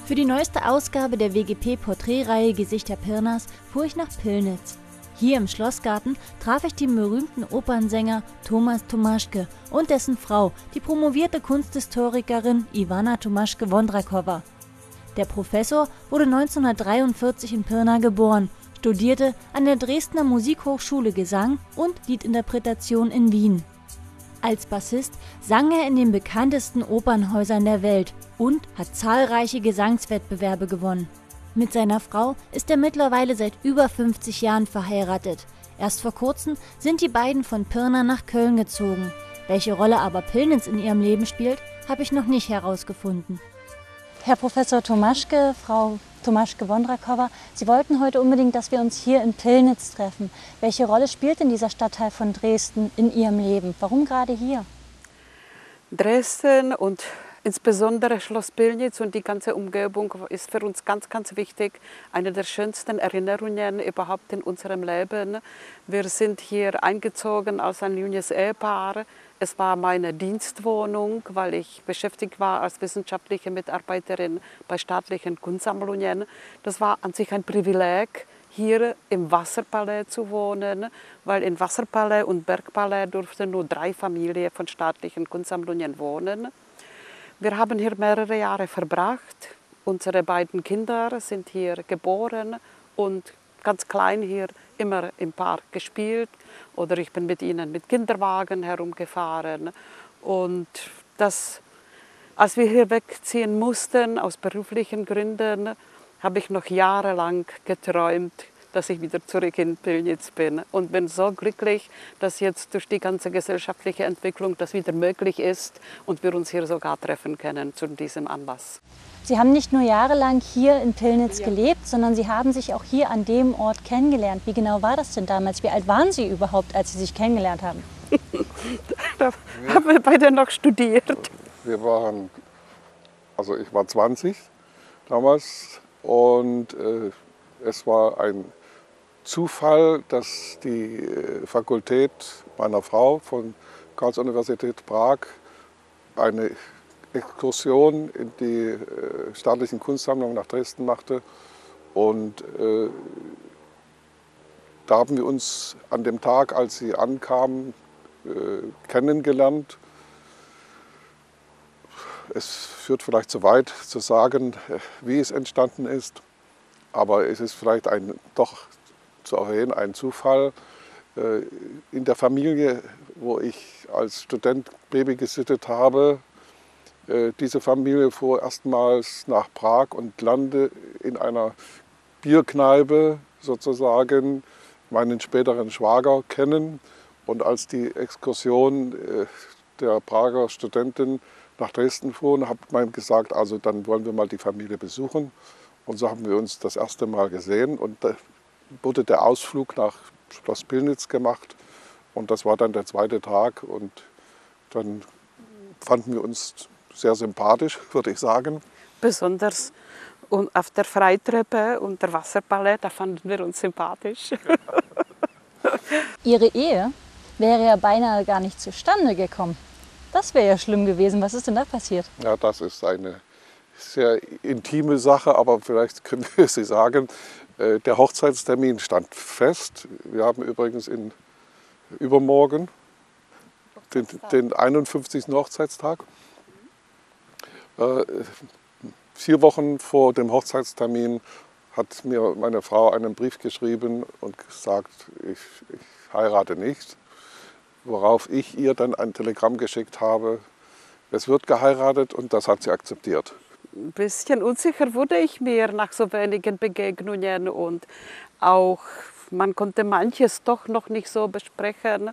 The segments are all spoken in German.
Für die neueste Ausgabe der WGP-Porträtreihe Gesichter Pirnas fuhr ich nach Pillnitz. Hier im Schlossgarten traf ich den berühmten Opernsänger Thomas Tomaschke und dessen Frau, die promovierte Kunsthistorikerin Ivana Tomaschke-Wondrakowa. Der Professor wurde 1943 in Pirna geboren, studierte an der Dresdner Musikhochschule Gesang und Liedinterpretation in Wien. Als Bassist sang er in den bekanntesten Opernhäusern der Welt und hat zahlreiche Gesangswettbewerbe gewonnen. Mit seiner Frau ist er mittlerweile seit über 50 Jahren verheiratet. Erst vor kurzem sind die beiden von Pirna nach Köln gezogen. Welche Rolle aber Pillnitz in ihrem Leben spielt, habe ich noch nicht herausgefunden. Herr Professor Tomaschke, Frau Tomaschke-Wondrakowa, Sie wollten heute unbedingt, dass wir uns hier in Pillnitz treffen. Welche Rolle spielt denn dieser Stadtteil von Dresden in Ihrem Leben? Warum gerade hier? Dresden und insbesondere Schloss Pillnitz und die ganze Umgebung ist für uns ganz, ganz wichtig. Eine der schönsten Erinnerungen überhaupt in unserem Leben. Wir sind hier eingezogen als ein junges Ehepaar. Es war meine Dienstwohnung, weil ich beschäftigt war als wissenschaftliche Mitarbeiterin bei staatlichen Kunstsammlungen. Das war an sich ein Privileg, hier im Wasserpalais zu wohnen, weil im Wasserpalais und Bergpalais durften nur 3 Familien von staatlichen Kunstsammlungen wohnen. Wir haben hier mehrere Jahre verbracht. Unsere beiden Kinder sind hier geboren und ganz klein hier immer im Park gespielt. Oder ich bin mit ihnen mit Kinderwagen herumgefahren. Und als wir hier wegziehen mussten, aus beruflichen Gründen, habe ich noch jahrelang geträumt, dass ich wieder zurück in Pillnitz bin. Und bin so glücklich, dass jetzt durch die ganze gesellschaftliche Entwicklung das wieder möglich ist und wir uns hier sogar treffen können zu diesem Anlass. Sie haben nicht nur jahrelang hier in Pillnitz gelebt, sondern Sie haben sich auch hier an dem Ort kennengelernt. Wie genau war das denn damals? Wie alt waren Sie überhaupt, als Sie sich kennengelernt haben? Da haben wir beide noch studiert. Ich war 20 damals und es war ein Zufall, dass die Fakultät meiner Frau von Karls-Universität Prag eine Exkursion in die staatlichen Kunstsammlungen nach Dresden machte. Und da haben wir uns an dem Tag, als sie ankamen, kennengelernt. Es führt vielleicht zu weit zu sagen, wie es entstanden ist, aber es ist vielleicht doch zu erwähnen, ein Zufall. In der Familie, wo ich als Student Baby gesittet habe, diese Familie fuhr erstmals nach Prag und lernte in einer Bierkneipe sozusagen meinen späteren Schwager kennen. Und als die Exkursion der Prager Studentin nach Dresden fuhren, hat man gesagt, also dann wollen wir mal die Familie besuchen. Und so haben wir uns das erste Mal gesehen. Und da wurde der Ausflug nach Schloss Pillnitz gemacht. Und das war dann der zweite Tag. Und dann fanden wir uns sehr sympathisch, würde ich sagen. Besonders auf der Freitreppe und der Wasserpalais, da fanden wir uns sympathisch. Ihre Ehe wäre ja beinahe gar nicht zustande gekommen. Das wäre ja schlimm gewesen. Was ist denn da passiert? Ja, das ist eine sehr intime Sache, aber vielleicht können wir Sie sagen, der Hochzeitstermin stand fest. Wir haben übrigens übermorgen den 51. Hochzeitstag. 4 Wochen vor dem Hochzeitstermin hat mir meine Frau einen Brief geschrieben und gesagt, ich heirate nicht. Worauf ich ihr dann ein Telegramm geschickt habe, es wird geheiratet, und das hat sie akzeptiert. Ein bisschen unsicher wurde ich mir nach so wenigen Begegnungen und auch man konnte manches doch noch nicht so besprechen.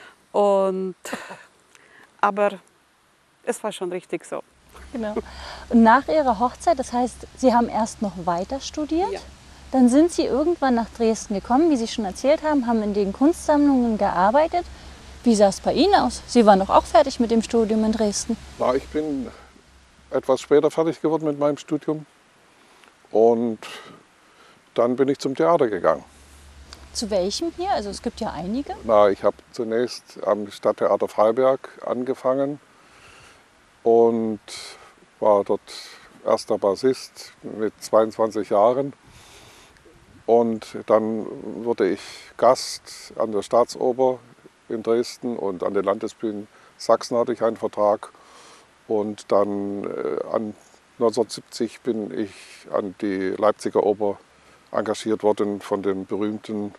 Aber es war schon richtig so. Genau. Und nach Ihrer Hochzeit, das heißt, Sie haben erst noch weiter studiert? Ja. Dann sind Sie irgendwann nach Dresden gekommen, wie Sie schon erzählt haben in den Kunstsammlungen gearbeitet. Wie sah es bei Ihnen aus? Sie waren doch auch fertig mit dem Studium in Dresden. Na, ich bin etwas später fertig geworden mit meinem Studium. Und dann bin ich zum Theater gegangen. Zu welchem hier? Also es gibt ja einige. Na, ich habe zunächst am Stadttheater Freiberg angefangen und war dort erster Bassist mit 22 Jahren. Und dann wurde ich Gast an der Staatsoper in Dresden und an den Landesbühnen Sachsen hatte ich einen Vertrag. Und dann 1970 bin ich an die Leipziger Oper engagiert worden von dem berühmten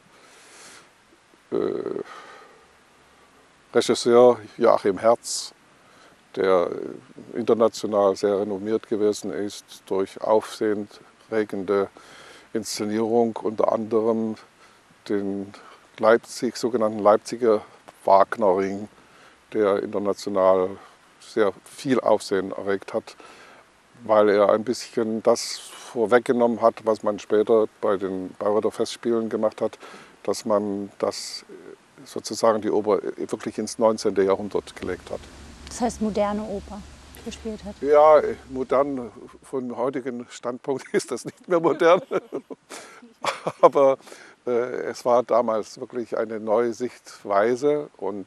Regisseur Joachim Herz, der international sehr renommiert gewesen ist durch aufsehenerregende Inszenierung, unter anderem den sogenannten Leipziger Wagnerring, der international sehr viel Aufsehen erregt hat, weil er ein bisschen das vorweggenommen hat, was man später bei den Bayreuther Festspielen gemacht hat, dass man das sozusagen die Oper wirklich ins 19. Jahrhundert gelegt hat. Das heißt moderne Oper gespielt hat. Ja, modern von heutigen Standpunkt ist das nicht mehr modern. Aber es war damals wirklich eine neue Sichtweise und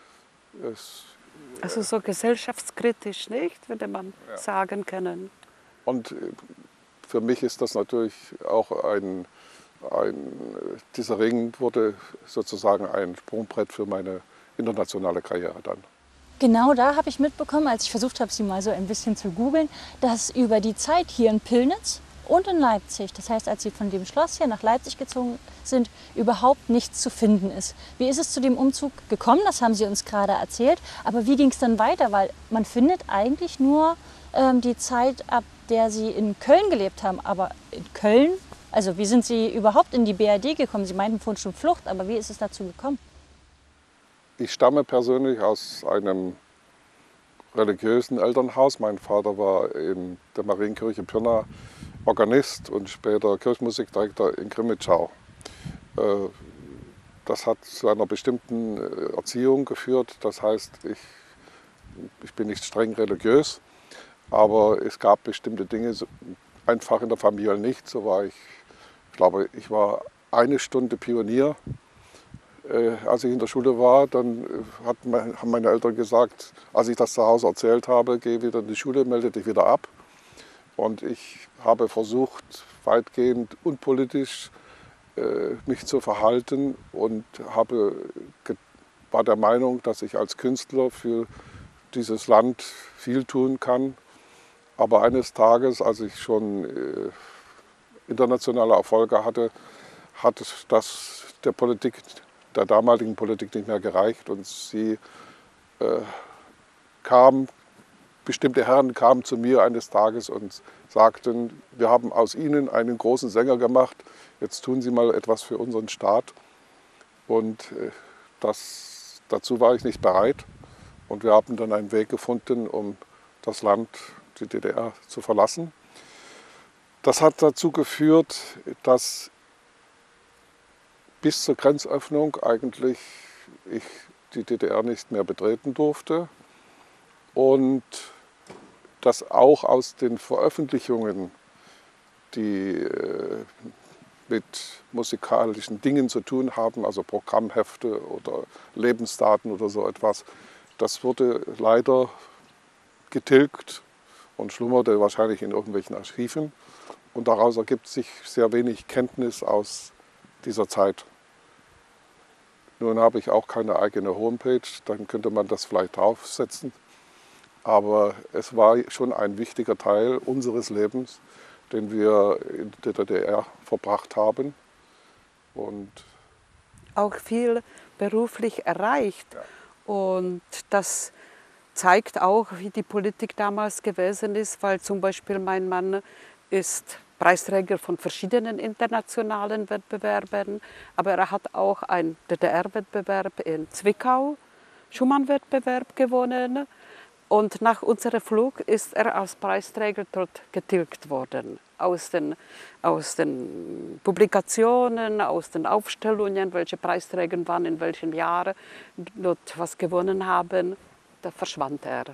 also so gesellschaftskritisch, nicht, würde man sagen können. Und für mich ist das natürlich auch dieser Ring wurde sozusagen ein Sprungbrett für meine internationale Karriere dann. Genau da habe ich mitbekommen, als ich versucht habe, sie mal so ein bisschen zu googeln, dass über die Zeit hier in Pillnitz und in Leipzig, das heißt, als Sie von dem Schloss hier nach Leipzig gezogen sind, überhaupt nichts zu finden ist. Wie ist es zu dem Umzug gekommen? Das haben Sie uns gerade erzählt. Aber wie ging es dann weiter? Weil man findet eigentlich nur die Zeit, ab der Sie in Köln gelebt haben. Aber in Köln, also wie sind Sie überhaupt in die BRD gekommen? Sie meinten vorhin schon Flucht, aber wie ist es dazu gekommen? Ich stamme persönlich aus einem religiösen Elternhaus. Mein Vater war in der Marienkirche Pirna Organist und später Kirchenmusikdirektor in Grimmitschau. Das hat zu einer bestimmten Erziehung geführt. Das heißt, ich bin nicht streng religiös, aber es gab bestimmte Dinge einfach in der Familie nicht. So war ich glaube, ich war eine Stunde Pionier. Als ich in der Schule war, dann haben meine Eltern gesagt, als ich das zu Hause erzählt habe, geh wieder in die Schule, melde dich wieder ab. Und ich habe versucht, weitgehend unpolitisch mich zu verhalten und war der Meinung, dass ich als Künstler für dieses Land viel tun kann. Aber eines Tages, als ich schon internationale Erfolge hatte, hat das der damaligen Politik nicht mehr gereicht. Und bestimmte Herren kamen zu mir eines Tages und sagten, wir haben aus Ihnen einen großen Sänger gemacht, jetzt tun Sie mal etwas für unseren Staat. Und dazu war ich nicht bereit. Und wir haben dann einen Weg gefunden, um das Land, die DDR, zu verlassen. Das hat dazu geführt, dass bis zur Grenzöffnung eigentlich ich die DDR nicht mehr betreten durfte. Und dass auch aus den Veröffentlichungen, die mit musikalischen Dingen zu tun haben, also Programmhefte oder Lebensdaten oder so etwas, das wurde leider getilgt und schlummerte wahrscheinlich in irgendwelchen Archiven. Und daraus ergibt sich sehr wenig Kenntnis aus dieser Zeit. Nun habe ich auch keine eigene Homepage, dann könnte man das vielleicht draufsetzen. Aber es war schon ein wichtiger Teil unseres Lebens, den wir in der DDR verbracht haben. Und auch viel beruflich erreicht. Ja. Und das zeigt auch, wie die Politik damals gewesen ist, weil zum Beispiel mein Mann ist Preisträger von verschiedenen internationalen Wettbewerben, aber er hat auch einen DDR-Wettbewerb in Zwickau, Schumann-Wettbewerb gewonnen. Und nach unserem Flug ist er als Preisträger dort getilgt worden. Aus den Publikationen, aus den Aufstellungen, welche Preisträger waren, in welchem Jahr dort was gewonnen haben, da verschwand er.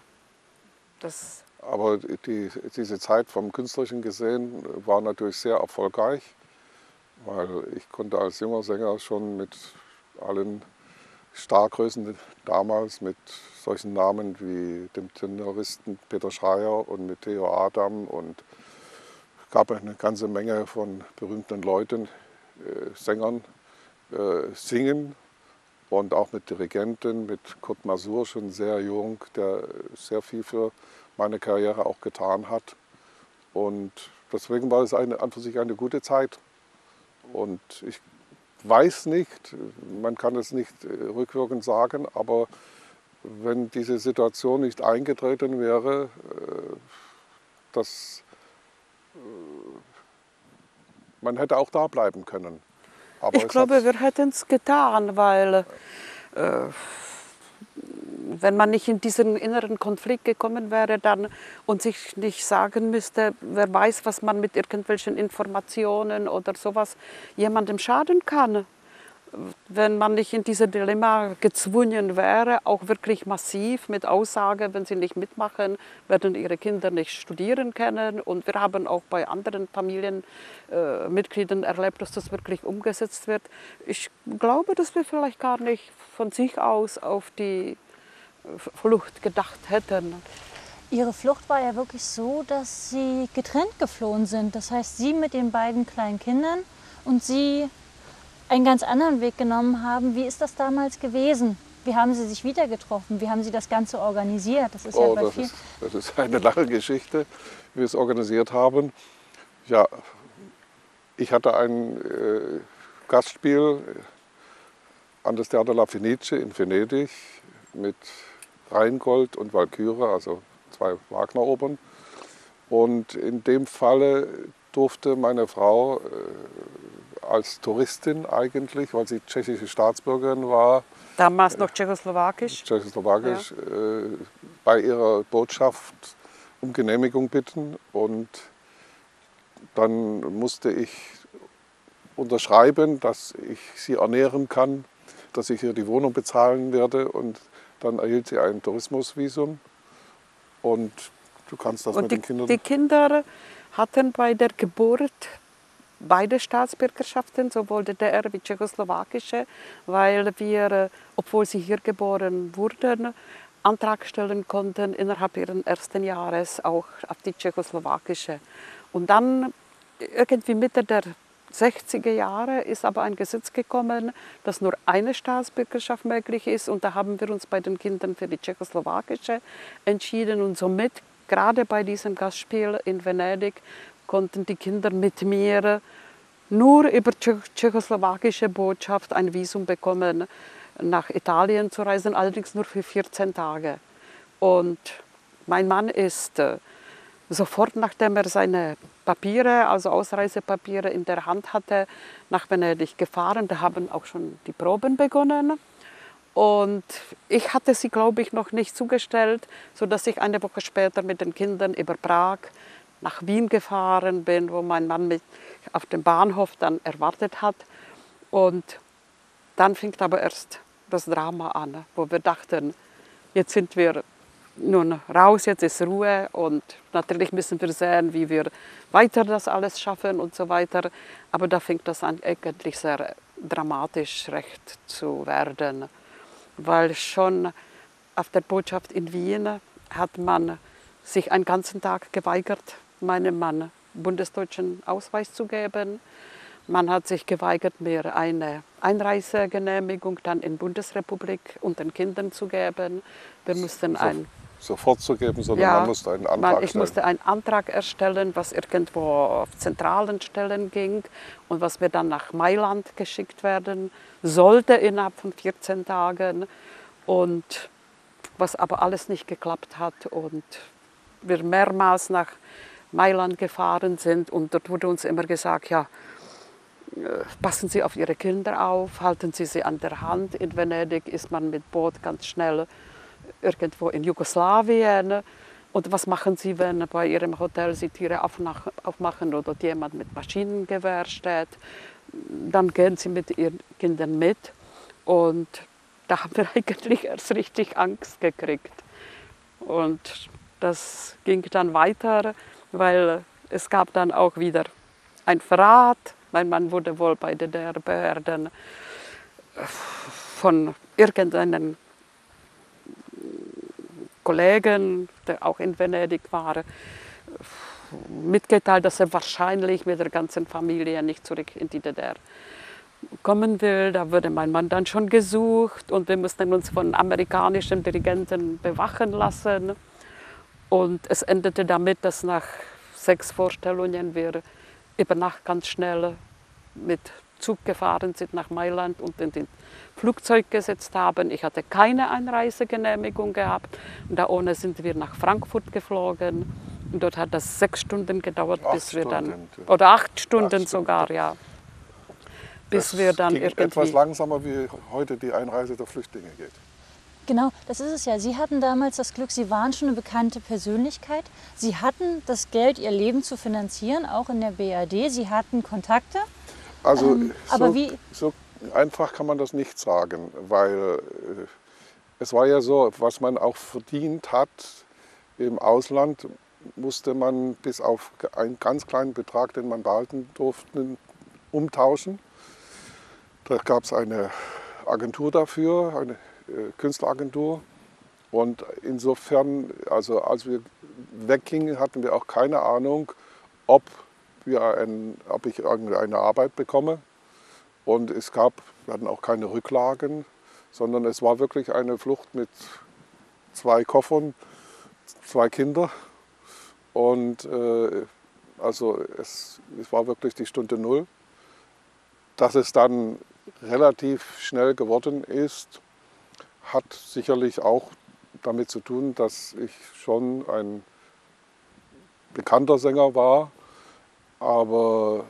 Aber diese Zeit vom Künstlerischen gesehen war natürlich sehr erfolgreich, weil ich konnte als junger Sänger schon mit allen Stargrößen damals mit solchen Namen wie dem Tenoristen Peter Schreier und mit Theo Adam, und es gab eine ganze Menge von berühmten Leuten, Sängern, singen, und auch mit Dirigenten, mit Kurt Masur, schon sehr jung, der sehr viel für meine Karriere auch getan hat. Und deswegen war es an für sich eine gute Zeit. Und ich weiß nicht, man kann es nicht rückwirkend sagen, aber wenn diese Situation nicht eingetreten wäre, man hätte auch da bleiben können. Aber ich glaube, wir hätten es getan, weil wenn man nicht in diesen inneren Konflikt gekommen wäre dann und sich nicht sagen müsste, wer weiß, was man mit irgendwelchen Informationen oder sowas jemandem schaden kann. Wenn man nicht in dieses Dilemma gezwungen wäre, auch wirklich massiv mit Aussage, wenn sie nicht mitmachen, werden ihre Kinder nicht studieren können. Und wir haben auch bei anderen Familienmitgliedern erlebt, dass das wirklich umgesetzt wird. Ich glaube, dass wir vielleicht gar nicht von sich aus auf die Flucht gedacht hätten. Ihre Flucht war ja wirklich so, dass Sie getrennt geflohen sind. Das heißt, Sie mit den beiden kleinen Kindern und Sie einen ganz anderen Weg genommen haben. Wie ist das damals gewesen? Wie haben Sie sich wieder getroffen? Wie haben Sie das Ganze organisiert? Das ist ja bei vielen. Das ist eine lange Geschichte, wie wir es organisiert haben. Ja, ich hatte ein Gastspiel an das Theater La Fenice in Venedig mit Rheingold und Walküre, also 2 Wagner-Opern. Und in dem Falle durfte meine Frau als Touristin eigentlich, weil sie tschechische Staatsbürgerin war. Damals noch tschechoslowakisch. Tschechoslowakisch, bei ihrer Botschaft um Genehmigung bitten. Und dann musste ich unterschreiben, dass ich sie ernähren kann, dass ich ihr die Wohnung bezahlen werde. Und dann erhielt sie ein Tourismusvisum. Und du kannst das mit den Kindern. Die Kinder hatten bei der Geburt beide Staatsbürgerschaften, sowohl die DDR wie tschechoslowakische, weil wir, obwohl sie hier geboren wurden, Antrag stellen konnten innerhalb ihres ersten Jahres auch auf die tschechoslowakische. Und dann irgendwie Mitte der 60er Jahre ist aber ein Gesetz gekommen, dass nur eine Staatsbürgerschaft möglich ist, und da haben wir uns bei den Kindern für die tschechoslowakische entschieden, und somit gerade bei diesem Gastspiel in Venedig konnten die Kinder mit mir nur über tschechoslowakische Botschaft ein Visum bekommen, nach Italien zu reisen, allerdings nur für 14 Tage. Und mein Mann ist sofort, nachdem er seine Papiere, also Ausreisepapiere in der Hand hatte, nach Venedig gefahren. Da haben auch schon die Proben begonnen. Und ich hatte sie, glaube ich, noch nicht zugestellt, sodass ich eine Woche später mit den Kindern über Prag nach Wien gefahren bin, wo mein Mann mich auf dem Bahnhof dann erwartet hat. Und dann fing aber erst das Drama an, wo wir dachten, jetzt sind wir nun raus, jetzt ist Ruhe, und natürlich müssen wir sehen, wie wir weiter das alles schaffen und so weiter. Aber da fing das an, eigentlich sehr dramatisch recht zu werden, weil schon auf der Botschaft in Wien hat man sich einen ganzen Tag geweigert, meinem Mann bundesdeutschen Ausweis zu geben. Man hat sich geweigert, mir eine Einreisegenehmigung dann in Bundesrepublik und den Kindern zu geben. Wir mussten sofort zu geben, sondern man musste einen Antrag stellen. Ich musste einen Antrag erstellen, was irgendwo auf zentralen Stellen ging und was mir dann nach Mailand geschickt werden sollte innerhalb von 14 Tagen. Und was aber alles nicht geklappt hat und wir mehrmals nach Mailand gefahren sind, und dort wurde uns immer gesagt, ja, passen Sie auf Ihre Kinder auf, halten Sie sie an der Hand. In Venedig ist man mit Boot ganz schnell irgendwo in Jugoslawien. Und was machen Sie, wenn bei Ihrem Hotel Sie Tiere aufmachen oder dort jemand mit Maschinengewehr steht? Dann gehen Sie mit Ihren Kindern mit. Und da haben wir eigentlich erst richtig Angst gekriegt. Und das ging dann weiter, weil es gab dann auch wieder ein Verrat. Mein Mann wurde wohl bei den Behörden von irgendeinem Kollegen, der auch in Venedig war, mitgeteilt, dass er wahrscheinlich mit der ganzen Familie nicht zurück in die DDR kommen will. Da wurde mein Mann dann schon gesucht und wir mussten uns von amerikanischen Dirigenten bewachen lassen. Und es endete damit, dass nach 6 Vorstellungen wir über Nacht ganz schnell mit Zug gefahren sind nach Mailand und in den Flugzeug gesetzt haben. Ich hatte keine Einreisegenehmigung gehabt und da ohne sind wir nach Frankfurt geflogen. Und dort hat das 6 Stunden gedauert, bis wir dann, oder 8 Stunden sogar, ja. Bis wir dann ging irgendwie etwas langsamer, wie heute die Einreise der Flüchtlinge geht. Genau, das ist es ja. Sie hatten damals das Glück, Sie waren schon eine bekannte Persönlichkeit. Sie hatten das Geld, Ihr Leben zu finanzieren, auch in der BRD. Sie hatten Kontakte. Also aber so einfach kann man das nicht sagen, weil es war ja so, was man auch verdient hat im Ausland, musste man bis auf einen ganz kleinen Betrag, den man behalten durfte, umtauschen. Da gab es eine Agentur dafür, eine Künstleragentur. Und insofern, also als wir weggingen, hatten wir auch keine Ahnung, ob ich irgendeine Arbeit bekomme. Und wir hatten auch keine Rücklagen, sondern es war wirklich eine Flucht mit 2 Koffern, 2 Kinder. Und also es war wirklich die Stunde Null. Dass es dann relativ schnell geworden ist, hat sicherlich auch damit zu tun, dass ich schon ein bekannter Sänger war. Aber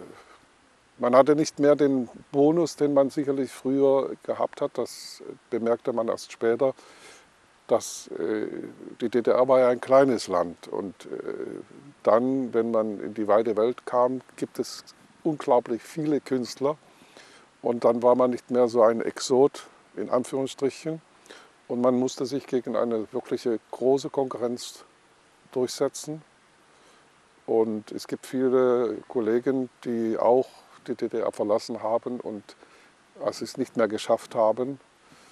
man hatte nicht mehr den Bonus, den man sicherlich früher gehabt hat. Das bemerkte man erst später. Dass die DDR war ja ein kleines Land. Und dann, wenn man in die weite Welt kam, gibt es unglaublich viele Künstler. Und dann war man nicht mehr so ein Exot, in Anführungsstrichen. Und man musste sich gegen eine wirkliche große Konkurrenz durchsetzen. Und es gibt viele Kollegen, die auch die DDR verlassen haben und als sie es nicht mehr geschafft haben,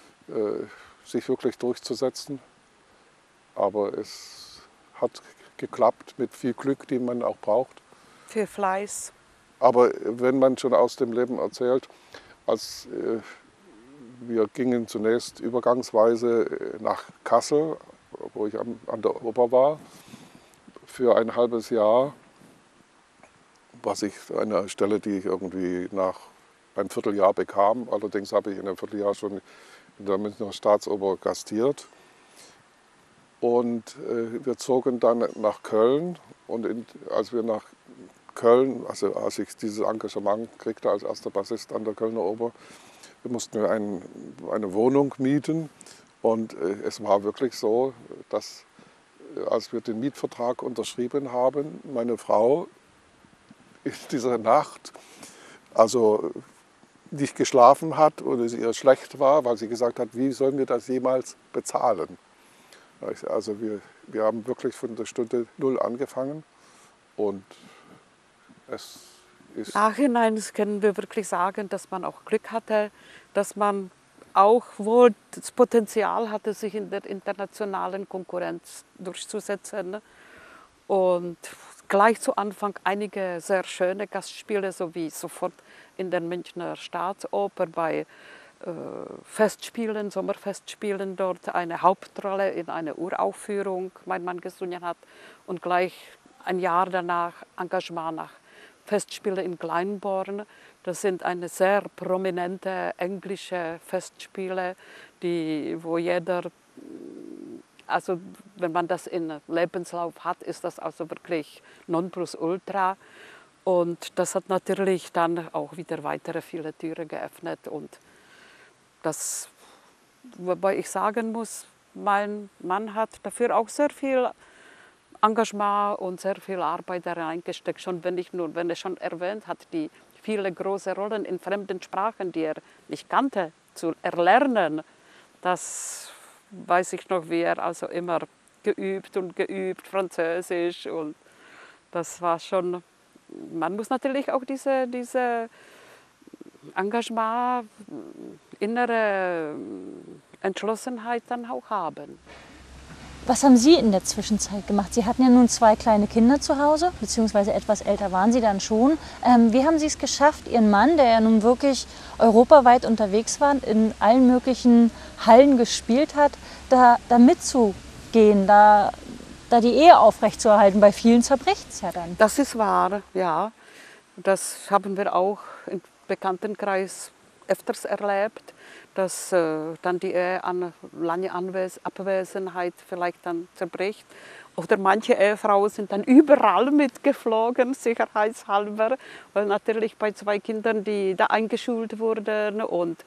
sich wirklich durchzusetzen. Aber es hat geklappt mit viel Glück, die man auch braucht. viel Fleiß. Aber wenn man schon aus dem Leben erzählt, als wir gingen zunächst übergangsweise nach Kassel, wo ich an der Oper war, für ein halbes Jahr, eine Stelle, die ich irgendwie nach einem Vierteljahr bekam. Allerdings habe ich in einem Vierteljahr schon in der Münchner Staatsoper gastiert. Und wir zogen dann nach Köln. Und als wir nach Köln, also als ich dieses Engagement kriegte als erster Bassist an der Kölner Oper, mussten wir eine Wohnung mieten. Und es war wirklich so, dass als wir den Mietvertrag unterschrieben haben, meine Frau in dieser Nacht also nicht geschlafen hat und es ihr schlecht war, weil sie gesagt hat, wie sollen wir das jemals bezahlen? Also wir haben wirklich von der Stunde Null angefangen und es ist... Nachhinein können wir wirklich sagen, dass man auch Glück hatte, dass man auch wohl das Potenzial hatte, sich in der internationalen Konkurrenz durchzusetzen. Und gleich zu Anfang einige sehr schöne Gastspiele, sowie sofort in der Münchner Staatsoper bei Festspielen, Sommerfestspielen dort eine Hauptrolle in einer Uraufführung mein Mann gesungen hat und gleich ein Jahr danach Engagement nach Festspiele in Kleinborn. Das sind eine sehr prominente englische Festspiele, wo jeder, also wenn man das in Lebenslauf hat, ist das also wirklich Nonplusultra. Und das hat natürlich dann auch wieder weitere viele Türen geöffnet. Und das, wobei ich sagen muss, mein Mann hat dafür auch sehr viel Engagement und sehr viel Arbeit da reingesteckt. Schon wenn er schon erwähnt hat, die viele große Rollen in fremden Sprachen, die er nicht kannte, zu erlernen. Das weiß ich noch, wie er also immer geübt, Französisch. Und das war schon, man muss natürlich auch diese Engagement, innere Entschlossenheit dann auch haben. Was haben Sie in der Zwischenzeit gemacht? Sie hatten ja nun 2 kleine Kinder zu Hause, beziehungsweise etwas älter waren Sie dann schon. Wie haben Sie es geschafft, Ihren Mann, der ja nun wirklich europaweit unterwegs war, in allen möglichen Hallen gespielt hat, da mitzugehen, da die Ehe aufrechtzuerhalten? Bei vielen zerbricht es ja dann. Das ist wahr, ja. Das haben wir auch im Bekanntenkreis öfters erlebt, dass dann die Ehe an lange Abwesenheit vielleicht dann zerbricht. Oder manche Ehefrauen sind dann überall mitgeflogen, sicherheitshalber, weil natürlich bei 2 Kindern, die da eingeschult wurden und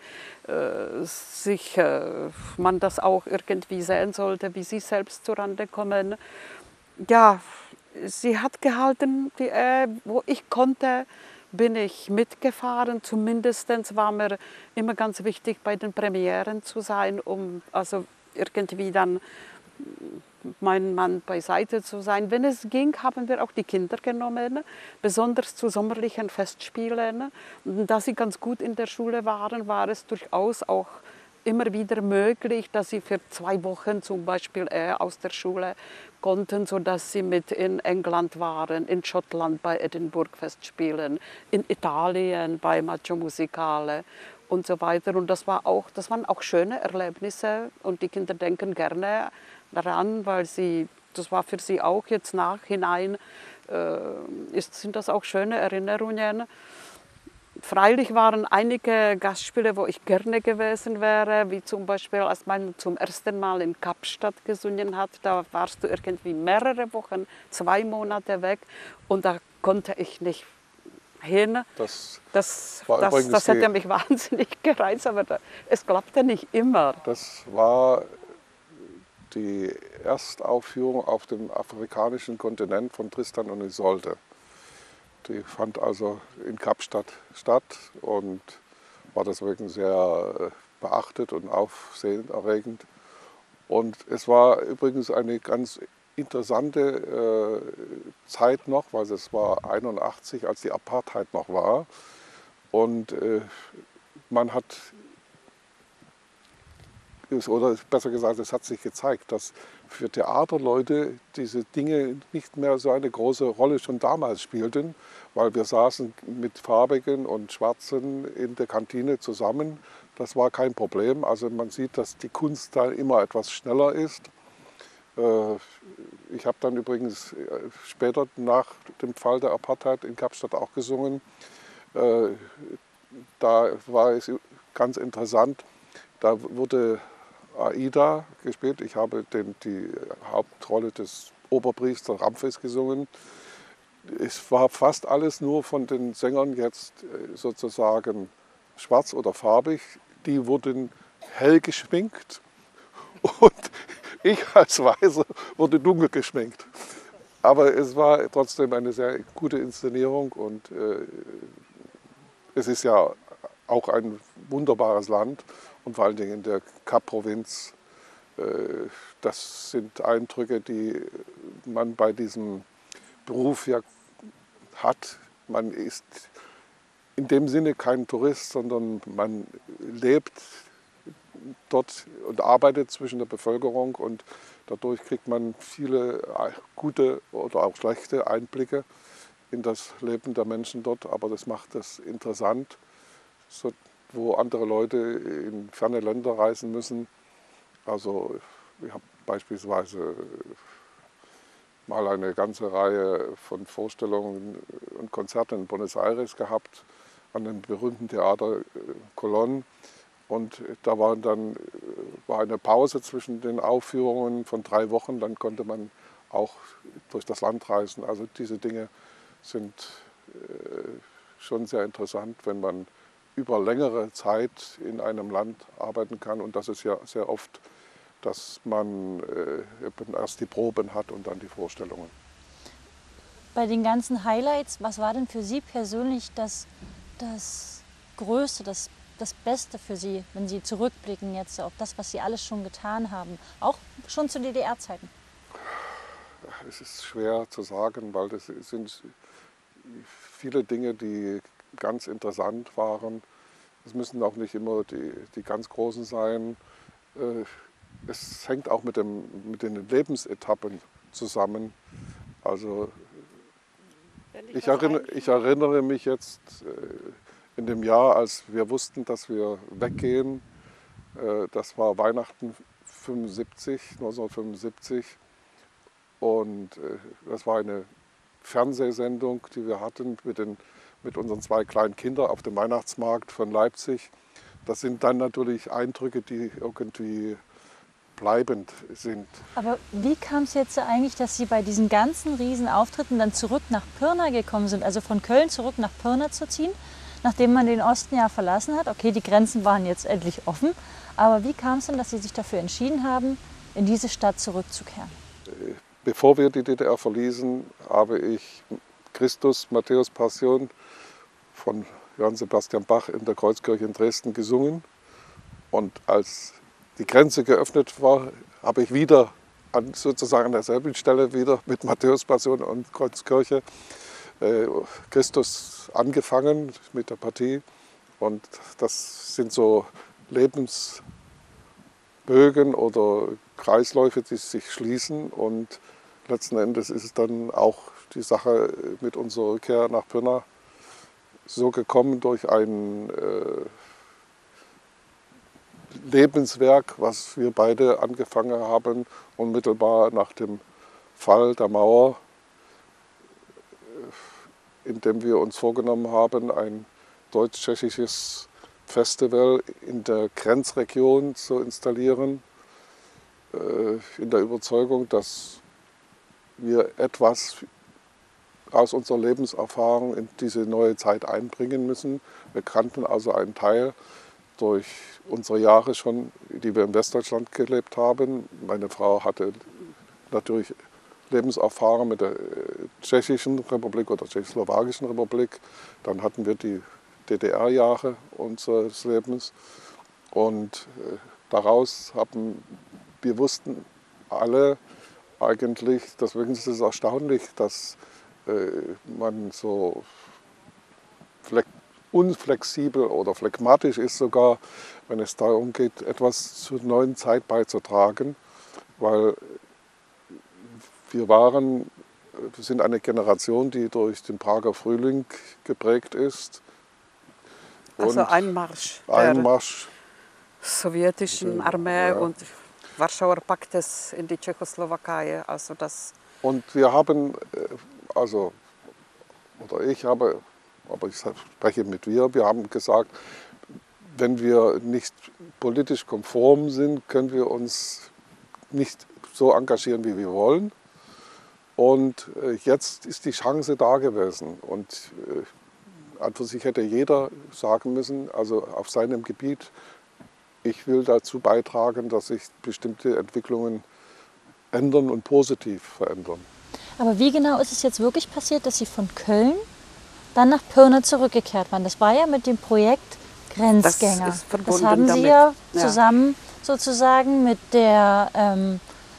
man das auch irgendwie sehen sollte, wie sie selbst zurande kommen. Ja, sie hat gehalten, die Ehe, wo ich konnte, bin ich mitgefahren. Zumindest war mir immer ganz wichtig, bei den Premieren zu sein, um also irgendwie dann meinen Mann beiseite zu sein. Wenn es ging, haben wir auch die Kinder genommen, besonders zu sommerlichen Festspielen. Und da sie ganz gut in der Schule waren, war es durchaus auch immer wieder möglich, dass sie für 2 Wochen zum Beispiel aus der Schule konnten, sodass sie mit in England waren, in Schottland bei Edinburgh Festspielen, in Italien bei Maggio Musicale und so weiter. Und das waren auch schöne Erlebnisse und die Kinder denken gerne daran, weil das war für sie auch jetzt nachhinein, sind das auch schöne Erinnerungen. Freilich waren einige Gastspiele, wo ich gerne gewesen wäre, wie zum Beispiel, als man zum ersten Mal in Kapstadt gesungen hat. Da warst du irgendwie mehrere Wochen, 2 Monate weg und da konnte ich nicht hin. Das hätte mich wahnsinnig gereizt, aber es klappte nicht immer. Das war die Erstaufführung auf dem afrikanischen Kontinent von Tristan und Isolde. Die fand also in Kapstadt statt und war deswegen sehr beachtet und aufsehenerregend. Und es war übrigens eine ganz interessante Zeit noch, weil es war 81, als die Apartheid noch war. Und man hat, oder besser gesagt, es hat sich gezeigt, dass für Theaterleute diese Dinge nicht mehr so eine große Rolle schon damals spielten, weil wir saßen mit Farbigen und Schwarzen in der Kantine zusammen. Das war kein Problem. Also man sieht, dass die Kunst da immer etwas schneller ist. Ich habe dann übrigens später nach dem Fall der Apartheid in Kapstadt auch gesungen. Da war es ganz interessant, da wurde Aida gespielt. Ich habe die Hauptrolle des Oberpriesters Ramphis gesungen. Es war fast alles nur von den Sängern jetzt sozusagen schwarz oder farbig. Die wurden hell geschminkt und ich als Weißer wurde dunkel geschminkt. Aber es war trotzdem eine sehr gute Inszenierung und es ist ja auch ein wunderbares Land und vor allen Dingen in der Kap-Provinz. Das sind Eindrücke, die man bei diesem Beruf ja hat. Man ist in dem Sinne kein Tourist, sondern man lebt dort und arbeitet zwischen der Bevölkerung und dadurch kriegt man viele gute oder auch schlechte Einblicke in das Leben der Menschen dort. Aber das macht es interessant, so, wo andere Leute in ferne Länder reisen müssen. Also ich habe beispielsweise mal eine ganze Reihe von Vorstellungen und Konzerten in Buenos Aires gehabt, an dem berühmten Theater Colón. Und da war eine Pause zwischen den Aufführungen von 3 Wochen, dann konnte man auch durch das Land reisen. Also diese Dinge sind schon sehr interessant, wenn man über längere Zeit in einem Land arbeiten kann. Und das ist ja sehr oft, dass man erst die Proben hat und dann die Vorstellungen. Bei den ganzen Highlights, was war denn für Sie persönlich das Größte, das Beste für Sie, wenn Sie zurückblicken jetzt auf das, was Sie alles schon getan haben, auch schon zu DDR-Zeiten? Es ist schwer zu sagen, weil das sind viele Dinge, die ganz interessant waren. Es müssen auch nicht immer die ganz Großen sein. Es hängt auch mit den Lebensetappen zusammen. Also ich erinnere mich jetzt in dem Jahr, als wir wussten, dass wir weggehen. Das war Weihnachten 1975. Und das war eine Fernsehsendung, die wir hatten mit unseren 2 kleinen Kindern auf dem Weihnachtsmarkt von Leipzig. Das sind dann natürlich Eindrücke, die irgendwie bleibend sind. Aber wie kam es jetzt eigentlich, dass Sie bei diesen ganzen Riesenauftritten dann zurück nach Pirna gekommen sind? Also von Köln zurück nach Pirna zu ziehen, nachdem man den Osten ja verlassen hat. Okay, die Grenzen waren jetzt endlich offen. Aber wie kam es denn, dass Sie sich dafür entschieden haben, in diese Stadt zurückzukehren? Bevor wir die DDR verließen, habe ich Christus, Matthäus Passion von Johann Sebastian Bach in der Kreuzkirche in Dresden gesungen. Und als die Grenze geöffnet war, habe ich wieder sozusagen an derselben Stelle wieder mit Matthäus Passion und Kreuzkirche Christus angefangen mit der Partie. Und das sind so Lebensbögen oder Kreisläufe, die sich schließen. Und letzten Endes ist es dann auch die Sache mit unserer Rückkehr nach Pirna so gekommen durch ein Lebenswerk, was wir beide angefangen haben, unmittelbar nach dem Fall der Mauer, in dem wir uns vorgenommen haben, ein deutsch-tschechisches Festival in der Grenzregion zu installieren, in der Überzeugung, dass wir etwas aus unserer Lebenserfahrung in diese neue Zeit einbringen müssen. Wir kannten also einen Teil durch unsere Jahre schon, die wir in Westdeutschland gelebt haben. Meine Frau hatte natürlich Lebenserfahrung mit der Tschechischen Republik oder Tschechoslowakischen Republik. Dann hatten wir die DDR-Jahre unseres Lebens. Und daraus wir wussten alle eigentlich, deswegen ist es erstaunlich, dass man so unflexibel oder phlegmatisch ist sogar, wenn es darum geht, etwas zur neuen Zeit beizutragen, weil wir sind eine Generation, die durch den Prager Frühling geprägt ist. Also Einmarsch sowjetischen Armee und Warschauer Paktes in die Tschechoslowakei. Also das. Und wir haben, aber ich spreche mit wir haben gesagt, wenn wir nicht politisch konform sind, können wir uns nicht so engagieren, wie wir wollen. Und jetzt ist die Chance da gewesen. Und an für sich hätte jeder sagen müssen, also auf seinem Gebiet, ich will dazu beitragen, dass sich bestimmte Entwicklungen ändern und positiv verändern. Aber wie genau ist es jetzt wirklich passiert, dass Sie von Köln dann nach Pirna zurückgekehrt waren? Das war ja mit dem Projekt Grenzgänger. Das haben Sie ja zusammen sozusagen mit der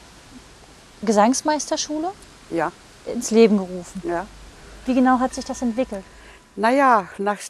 Gesangsmeisterschule ins Leben gerufen. Ja. Wie genau hat sich das entwickelt? Naja,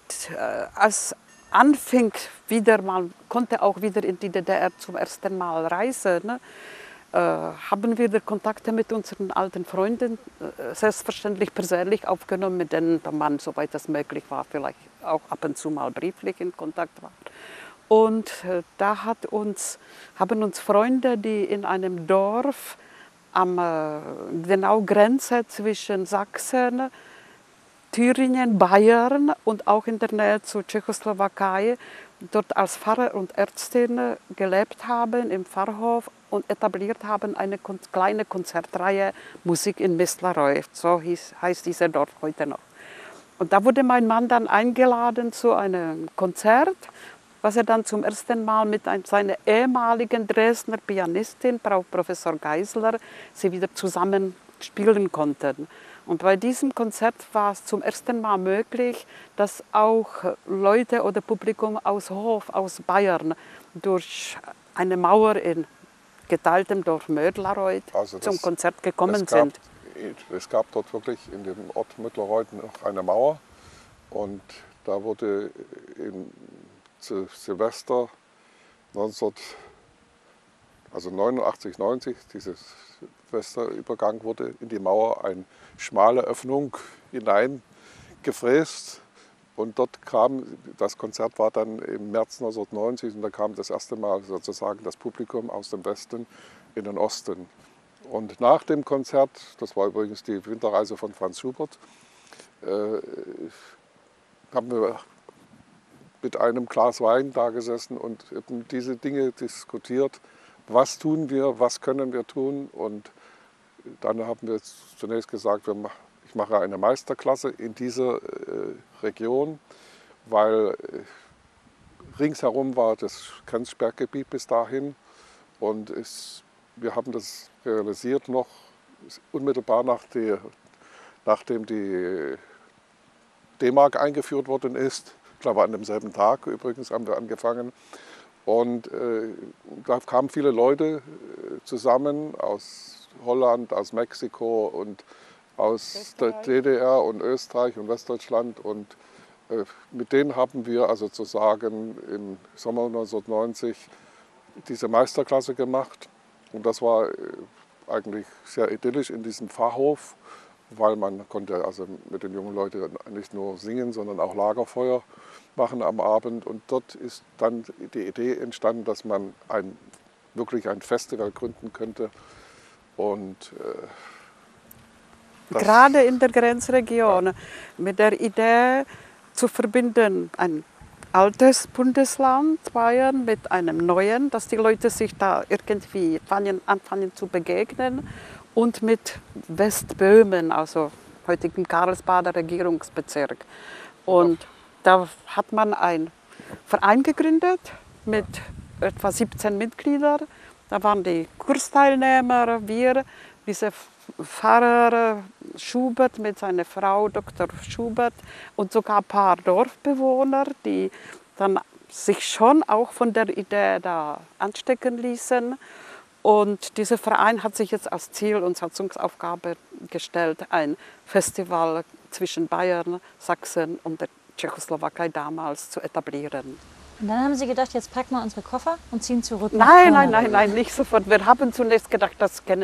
als anfing man konnte auch wieder in die DDR zum ersten Mal reisen, ne? Haben wir die Kontakte mit unseren alten Freunden selbstverständlich persönlich aufgenommen, mit denen man, soweit das möglich war, vielleicht auch ab und zu mal brieflich in Kontakt war. Und da haben uns Freunde, die in einem Dorf am genau Grenze zwischen Sachsen, Thüringen, Bayern und auch in der Nähe zur Tschechoslowakei dort als Pfarrer und Ärztin gelebt haben im Pfarrhof und etabliert haben eine kleine Konzertreihe Musik in Myslaroi. So heißt dieser Dorf heute noch. Und da wurde mein Mann dann eingeladen zu einem Konzert, was er dann zum ersten Mal mit seiner ehemaligen Dresdner Pianistin, Frau Professor Geisler, sie wieder zusammen spielen konnten. Und bei diesem Konzert war es zum ersten Mal möglich, dass auch Leute oder Publikum aus Hof, aus Bayern, durch eine Mauer in geteiltem Dorf Mödlareuth zum Konzert gekommen sind. Es gab dort wirklich in dem Ort Mödlareuth noch eine Mauer und da wurde zu Silvester 89, 90, dieser Silvesterübergang, wurde in die Mauer eine schmale Öffnung hineingefräst. Und dort kam, das Konzert war dann im März 1990 und da kam das erste Mal sozusagen das Publikum aus dem Westen in den Osten. Und nach dem Konzert, das war übrigens die Winterreise von Franz Schubert, haben wir mit einem Glas Wein da gesessen und eben diese Dinge diskutiert. Was tun wir, was können wir tun? Und dann haben wir zunächst gesagt, ich mache eine Meisterklasse in dieser Region, weil ringsherum war das Grenzsperrgebiet bis dahin. Und wir haben das realisiert noch unmittelbar nachdem die D-Mark eingeführt worden ist. Ich glaube, an demselben Tag übrigens haben wir angefangen. Und da kamen viele Leute zusammen aus Holland, aus Mexiko und aus der DDR und Österreich und Westdeutschland. Und mit denen haben wir also sozusagen im Sommer 1990 diese Meisterklasse gemacht. Und das war eigentlich sehr idyllisch in diesem Pfarrhof, weil man konnte also mit den jungen Leuten nicht nur singen, sondern auch Lagerfeuer machen am Abend. Und dort ist dann die Idee entstanden, dass man wirklich ein Festival gründen könnte. Und gerade in der Grenzregion mit der Idee zu verbinden, ein altes Bundesland Bayern mit einem neuen, dass die Leute sich da irgendwie anfangen zu begegnen, und mit Westböhmen, also heutigen Karlsbader Regierungsbezirk. Und da hat man einen Verein gegründet mit etwa 17 Mitgliedern. Da waren die Kursteilnehmer, wir, diese Pfarrer Schubert mit seiner Frau Dr. Schubert und sogar ein paar Dorfbewohner, die dann sich schon auch von der Idee da anstecken ließen. Und dieser Verein hat sich jetzt als Ziel und Satzungsaufgabe gestellt, ein Festival zwischen Bayern, Sachsen und der Tschechoslowakei damals zu etablieren. Und dann haben Sie gedacht, jetzt packen wir unsere Koffer und ziehen zurück. Nein, nicht sofort. Wir haben zunächst gedacht,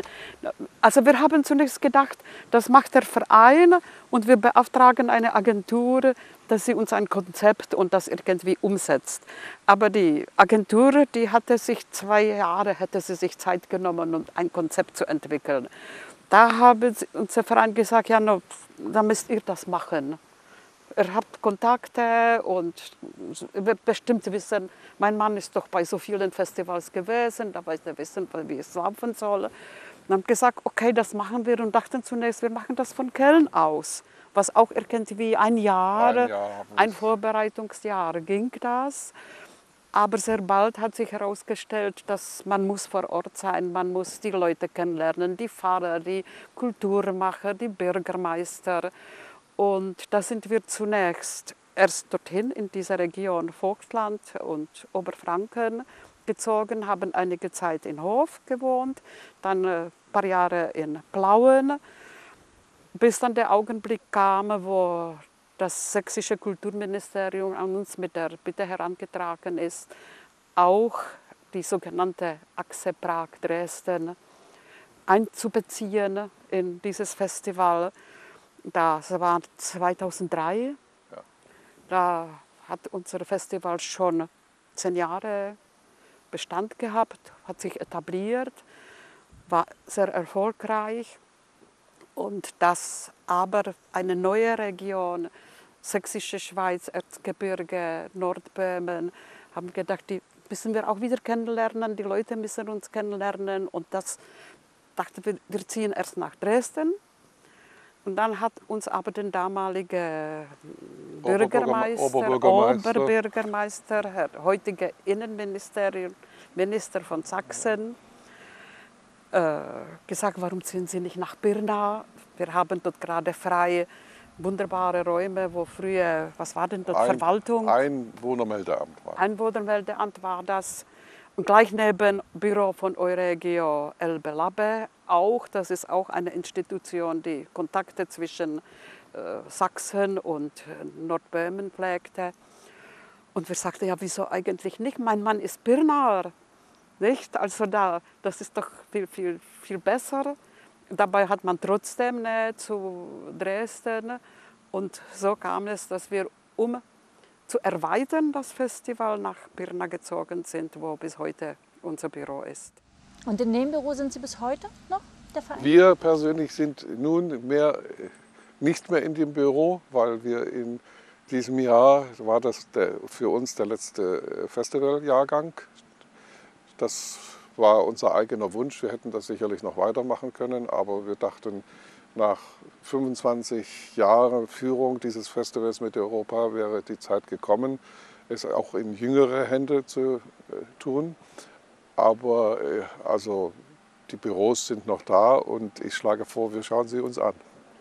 das macht der Verein und wir beauftragen eine Agentur, dass sie uns ein Konzept und das irgendwie umsetzt. Aber die Agentur, die hatte sich 2 Jahre Zeit genommen, um ein Konzept zu entwickeln. Da haben unser Verein gesagt, ja, no, dann müsst ihr das machen. Ihr habt Kontakte und wird bestimmt wissen, mein Mann ist doch bei so vielen Festivals gewesen, da weiß er wissen, wie es laufen soll. Und haben gesagt, okay, das machen wir, und dachten zunächst, wir machen das von Köln aus. Was auch irgendwie ein Vorbereitungsjahr ging das. Aber sehr bald hat sich herausgestellt, dass man muss vor Ort sein, man muss die Leute kennenlernen, die Pfarrer, die Kulturmacher, die Bürgermeister. Und da sind wir zunächst erst dorthin in diese Region Vogtland und Oberfranken gezogen, haben einige Zeit in Hof gewohnt, dann ein paar Jahre in Plauen, bis dann der Augenblick kam, wo das sächsische Kulturministerium an uns mit der Bitte herangetragen ist, auch die sogenannte Achse Prag-Dresden einzubeziehen in dieses Festival. Das war 2003. Ja. Da hat unser Festival schon 10 Jahre Bestand gehabt, hat sich etabliert, war sehr erfolgreich. Und dass aber eine neue Region, Sächsische Schweiz, Erzgebirge, Nordböhmen, haben gedacht, die müssen wir auch wieder kennenlernen, die Leute müssen uns kennenlernen. Und das dachten wir ziehen erst nach Dresden. Und dann hat uns aber der damalige Oberbürgermeister, der heutige Innenminister von Sachsen, gesagt, warum ziehen Sie nicht nach Pirna? Wir haben dort gerade frei, wunderbare Räume, wo früher, was war denn dort, Verwaltung? Einwohnermeldeamt war. Einwohnermeldeamt war das. Und gleich neben Büro von Euregio Elbe Labbe auch. Das ist auch eine Institution, die Kontakte zwischen Sachsen und Nordböhmen pflegte. Und wir sagten, ja, wieso eigentlich nicht? Mein Mann ist Pirnaer, nicht? Also das ist doch viel besser. Dabei hat man trotzdem Nähe zu Dresden. Und so kam es, dass wir, um zu erweitern, das Festival nach Pirna gezogen sind, wo bis heute unser Büro ist. Und in dem Büro sind Sie bis heute noch der Verein? Wir persönlich sind nun nicht mehr in dem Büro, weil wir in diesem Jahr, war das für uns der letzte Festivaljahrgang. Das war unser eigener Wunsch. Wir hätten das sicherlich noch weitermachen können, aber wir dachten, nach 25 Jahren Führung dieses Festivals mit Europa wäre die Zeit gekommen, es auch in jüngere Hände zu tun. Aber also die Büros sind noch da und ich schlage vor, wir schauen sie uns an.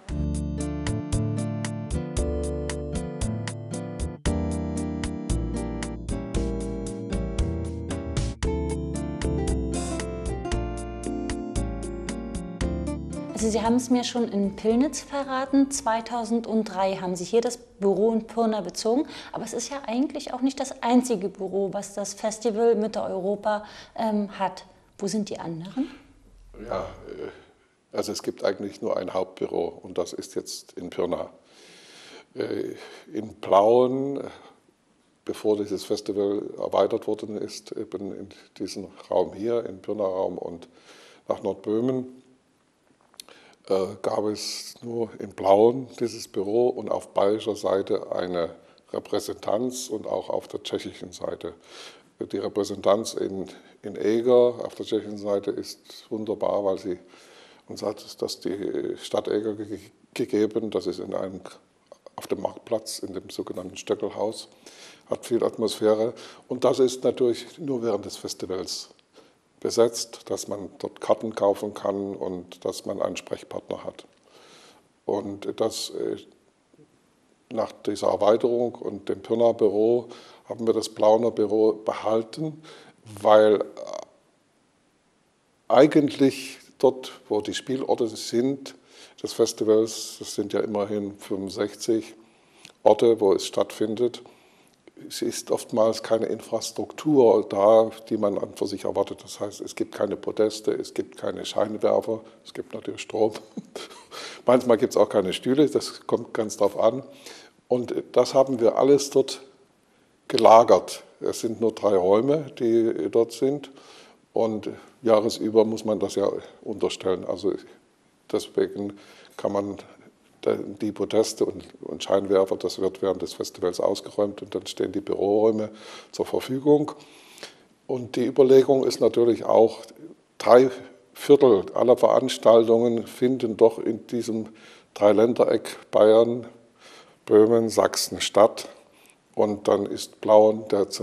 Also Sie haben es mir schon in Pillnitz verraten, 2003 haben Sie hier das Büro in Pirna bezogen, aber es ist ja eigentlich auch nicht das einzige Büro, was das Festival Mitte Europa hat. Wo sind die anderen? Ja, also es gibt eigentlich nur ein Hauptbüro und das ist jetzt in Pirna. In Plauen, bevor dieses Festival erweitert worden ist, eben in diesem Raum hier, im Pirna-Raum und nach Nordböhmen, gab es nur in Plauen dieses Büro und auf bayerischer Seite eine Repräsentanz und auch auf der tschechischen Seite. Die Repräsentanz in Eger auf der tschechischen Seite ist wunderbar, weil sie uns hat das die Stadt Eger gegeben. Das ist auf dem Marktplatz in dem sogenannten Stöckelhaus, hat viel Atmosphäre. Und das ist natürlich nur während des Festivals besetzt, dass man dort Karten kaufen kann und dass man einen Sprechpartner hat. Und das, nach dieser Erweiterung und dem Pirna Büro haben wir das Plauner Büro behalten, weil eigentlich dort, wo die Spielorte sind, des Festivals, das sind ja immerhin 65 Orte, wo es stattfindet, es ist oftmals keine Infrastruktur da, die man an für sich erwartet. Das heißt, es gibt keine Podeste, es gibt keine Scheinwerfer, es gibt natürlich Strom. Manchmal gibt es auch keine Stühle, das kommt ganz drauf an. Und das haben wir alles dort gelagert. Es sind nur 3 Räume, die dort sind. Und jahresüber muss man das ja unterstellen. Also deswegen kann man die Podeste und Scheinwerfer, das wird während des Festivals ausgeräumt und dann stehen die Büroräume zur Verfügung. Und die Überlegung ist natürlich auch, 3/4 aller Veranstaltungen finden doch in diesem Dreiländereck Bayern, Böhmen, Sachsen statt. Und dann ist Plauen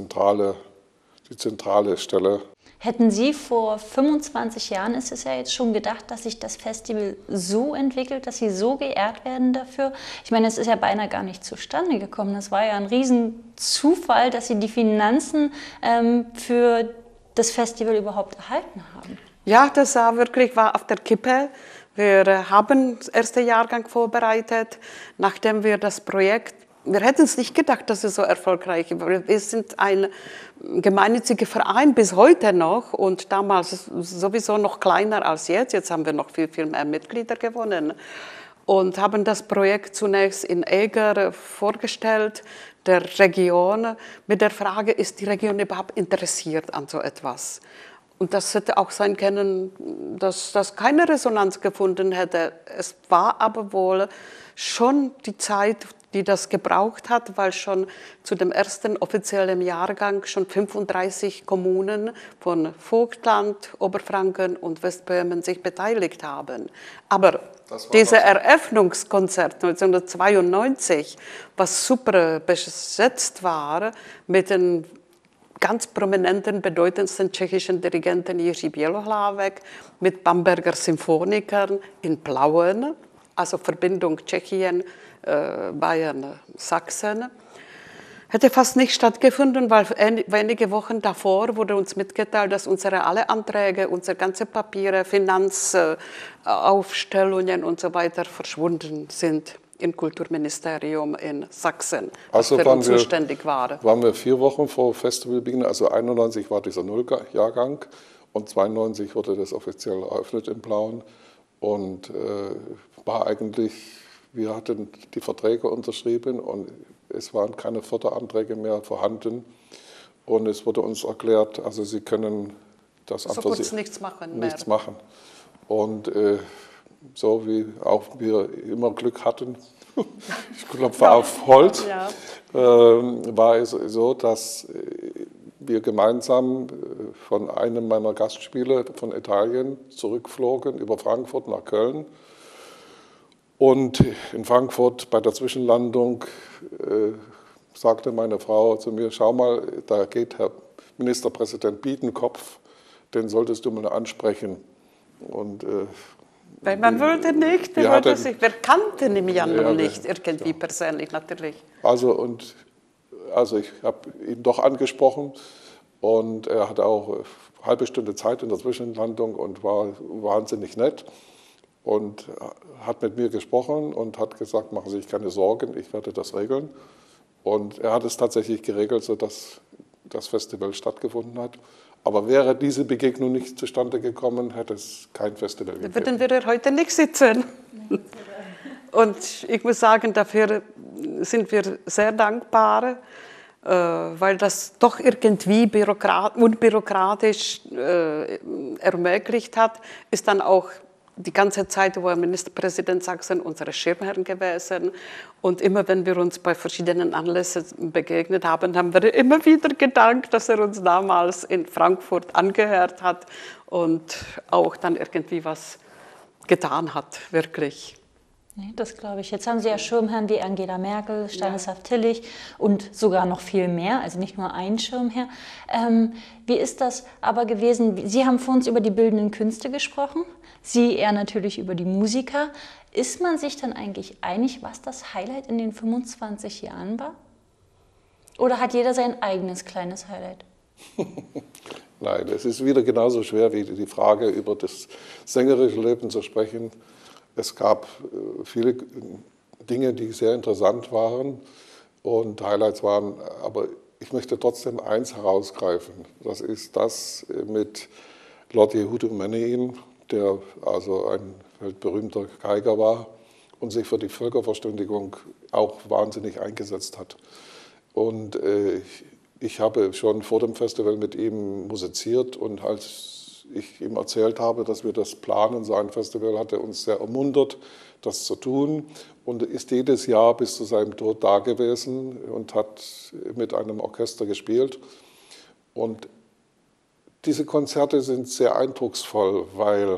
die zentrale Stelle. Hätten Sie vor 25 Jahren, ist es ja jetzt schon gedacht, dass sich das Festival so entwickelt, dass Sie so geehrt werden dafür? Ich meine, es ist ja beinahe gar nicht zustande gekommen. Das war ja ein Riesenzufall, dass Sie die Finanzen für das Festival überhaupt erhalten haben. Ja, das war auf der Kippe. Wir haben den ersten Jahrgang vorbereitet, nachdem wir das Projekt. Wir hätten es nicht gedacht, dass es so erfolgreich ist. Wir sind ein gemeinnütziger Verein bis heute noch und damals sowieso noch kleiner als jetzt. Jetzt haben wir noch viel mehr Mitglieder gewonnen und haben das Projekt zunächst in Eger vorgestellt, der Region, mit der Frage, ist die Region überhaupt interessiert an so etwas? Und das hätte auch sein können, dass das keine Resonanz gefunden hätte. Es war aber wohl schon die Zeit, die das gebraucht hat, weil schon zu dem ersten offiziellen Jahrgang schon 35 Kommunen von Vogtland, Oberfranken und Westböhmen sich beteiligt haben. Aber dieses Eröffnungskonzert 1992, was super besetzt war mit den ganz prominenten, bedeutendsten tschechischen Dirigenten Jiří Bělohlavek, mit Bamberger Symphonikern in Plauen, also Verbindung Tschechien, Bayern, Sachsen, hätte fast nicht stattgefunden, weil wenige Wochen davor wurde uns mitgeteilt, dass alle Anträge, unsere ganzen Papiere, Finanzaufstellungen und so weiter verschwunden sind. im Kulturministerium in Sachsen, Also das für uns zuständig war. Waren wir 4 Wochen vor Festivalbeginn, also 91 war dieser Nulljahrgang und 92 wurde das offiziell eröffnet in Plauen und war eigentlich, wir hatten die Verträge unterschrieben und es waren keine Förderanträge mehr vorhanden und es wurde uns erklärt, also Sie können das so kurz nichts machen mehr. Nichts machen. Und so wie auch wir immer Glück hatten, ich klopfe auf Holz, Ja. war es so, dass wir gemeinsam von einem meiner Gastspiele von Italien zurückflogen über Frankfurt nach Köln. Und in Frankfurt bei der Zwischenlandung sagte meine Frau zu mir, schau mal, da geht Herr Ministerpräsident Biedenkopf, den solltest du mal ansprechen. Und weil man wollte nicht, wir kannten ihn ja noch nicht irgendwie persönlich natürlich. Also ich habe ihn doch angesprochen und er hatte auch eine halbe Stunde Zeit in der Zwischenlandung und war wahnsinnig nett und hat mit mir gesprochen und hat gesagt, machen Sie sich keine Sorgen, ich werde das regeln. Und er hat es tatsächlich geregelt, sodass das Festival stattgefunden hat. Aber wäre diese Begegnung nicht zustande gekommen, hätte es kein Festival gegeben. Würden wir heute nicht sitzen. Und ich muss sagen, dafür sind wir sehr dankbar, weil das doch irgendwie unbürokratisch ermöglicht hat, ist dann auch die ganze Zeit, wo Ministerpräsident Sachsen unsere Schirmherren gewesen. Und immer, wenn wir uns bei verschiedenen Anlässen begegnet haben, haben wir immer wieder gedankt, dass er uns damals in Frankfurt angehört hat und auch dann irgendwie was getan hat, wirklich. Nee, das glaube ich. Jetzt haben Sie ja Schirmherren wie Angela Merkel, Stanislav Tillich und sogar noch viel mehr, also nicht nur ein Schirmherr. Wie ist das aber gewesen? Sie haben vor uns über die bildenden Künste gesprochen, Sie eher natürlich über die Musiker. Ist man sich dann eigentlich einig, was das Highlight in den 25 Jahren war? Oder hat jeder sein eigenes kleines Highlight? Nein, es ist wieder genauso schwer wie die Frage, über das sängerische Leben zu sprechen. Es gab viele Dinge, die sehr interessant waren und Highlights waren, aber ich möchte trotzdem eins herausgreifen. Das ist das mit Lord Yehudit Menuhin, der also ein weltberühmter Geiger war und sich für die Völkerverständigung auch wahnsinnig eingesetzt hat. Und ich habe schon vor dem Festival mit ihm musiziert und als ich ihm erzählt habe, dass wir das planen, so ein Festival, hat er uns sehr ermuntert, das zu tun und ist jedes Jahr bis zu seinem Tod da gewesen und hat mit einem Orchester gespielt. Und diese Konzerte sind sehr eindrucksvoll, weil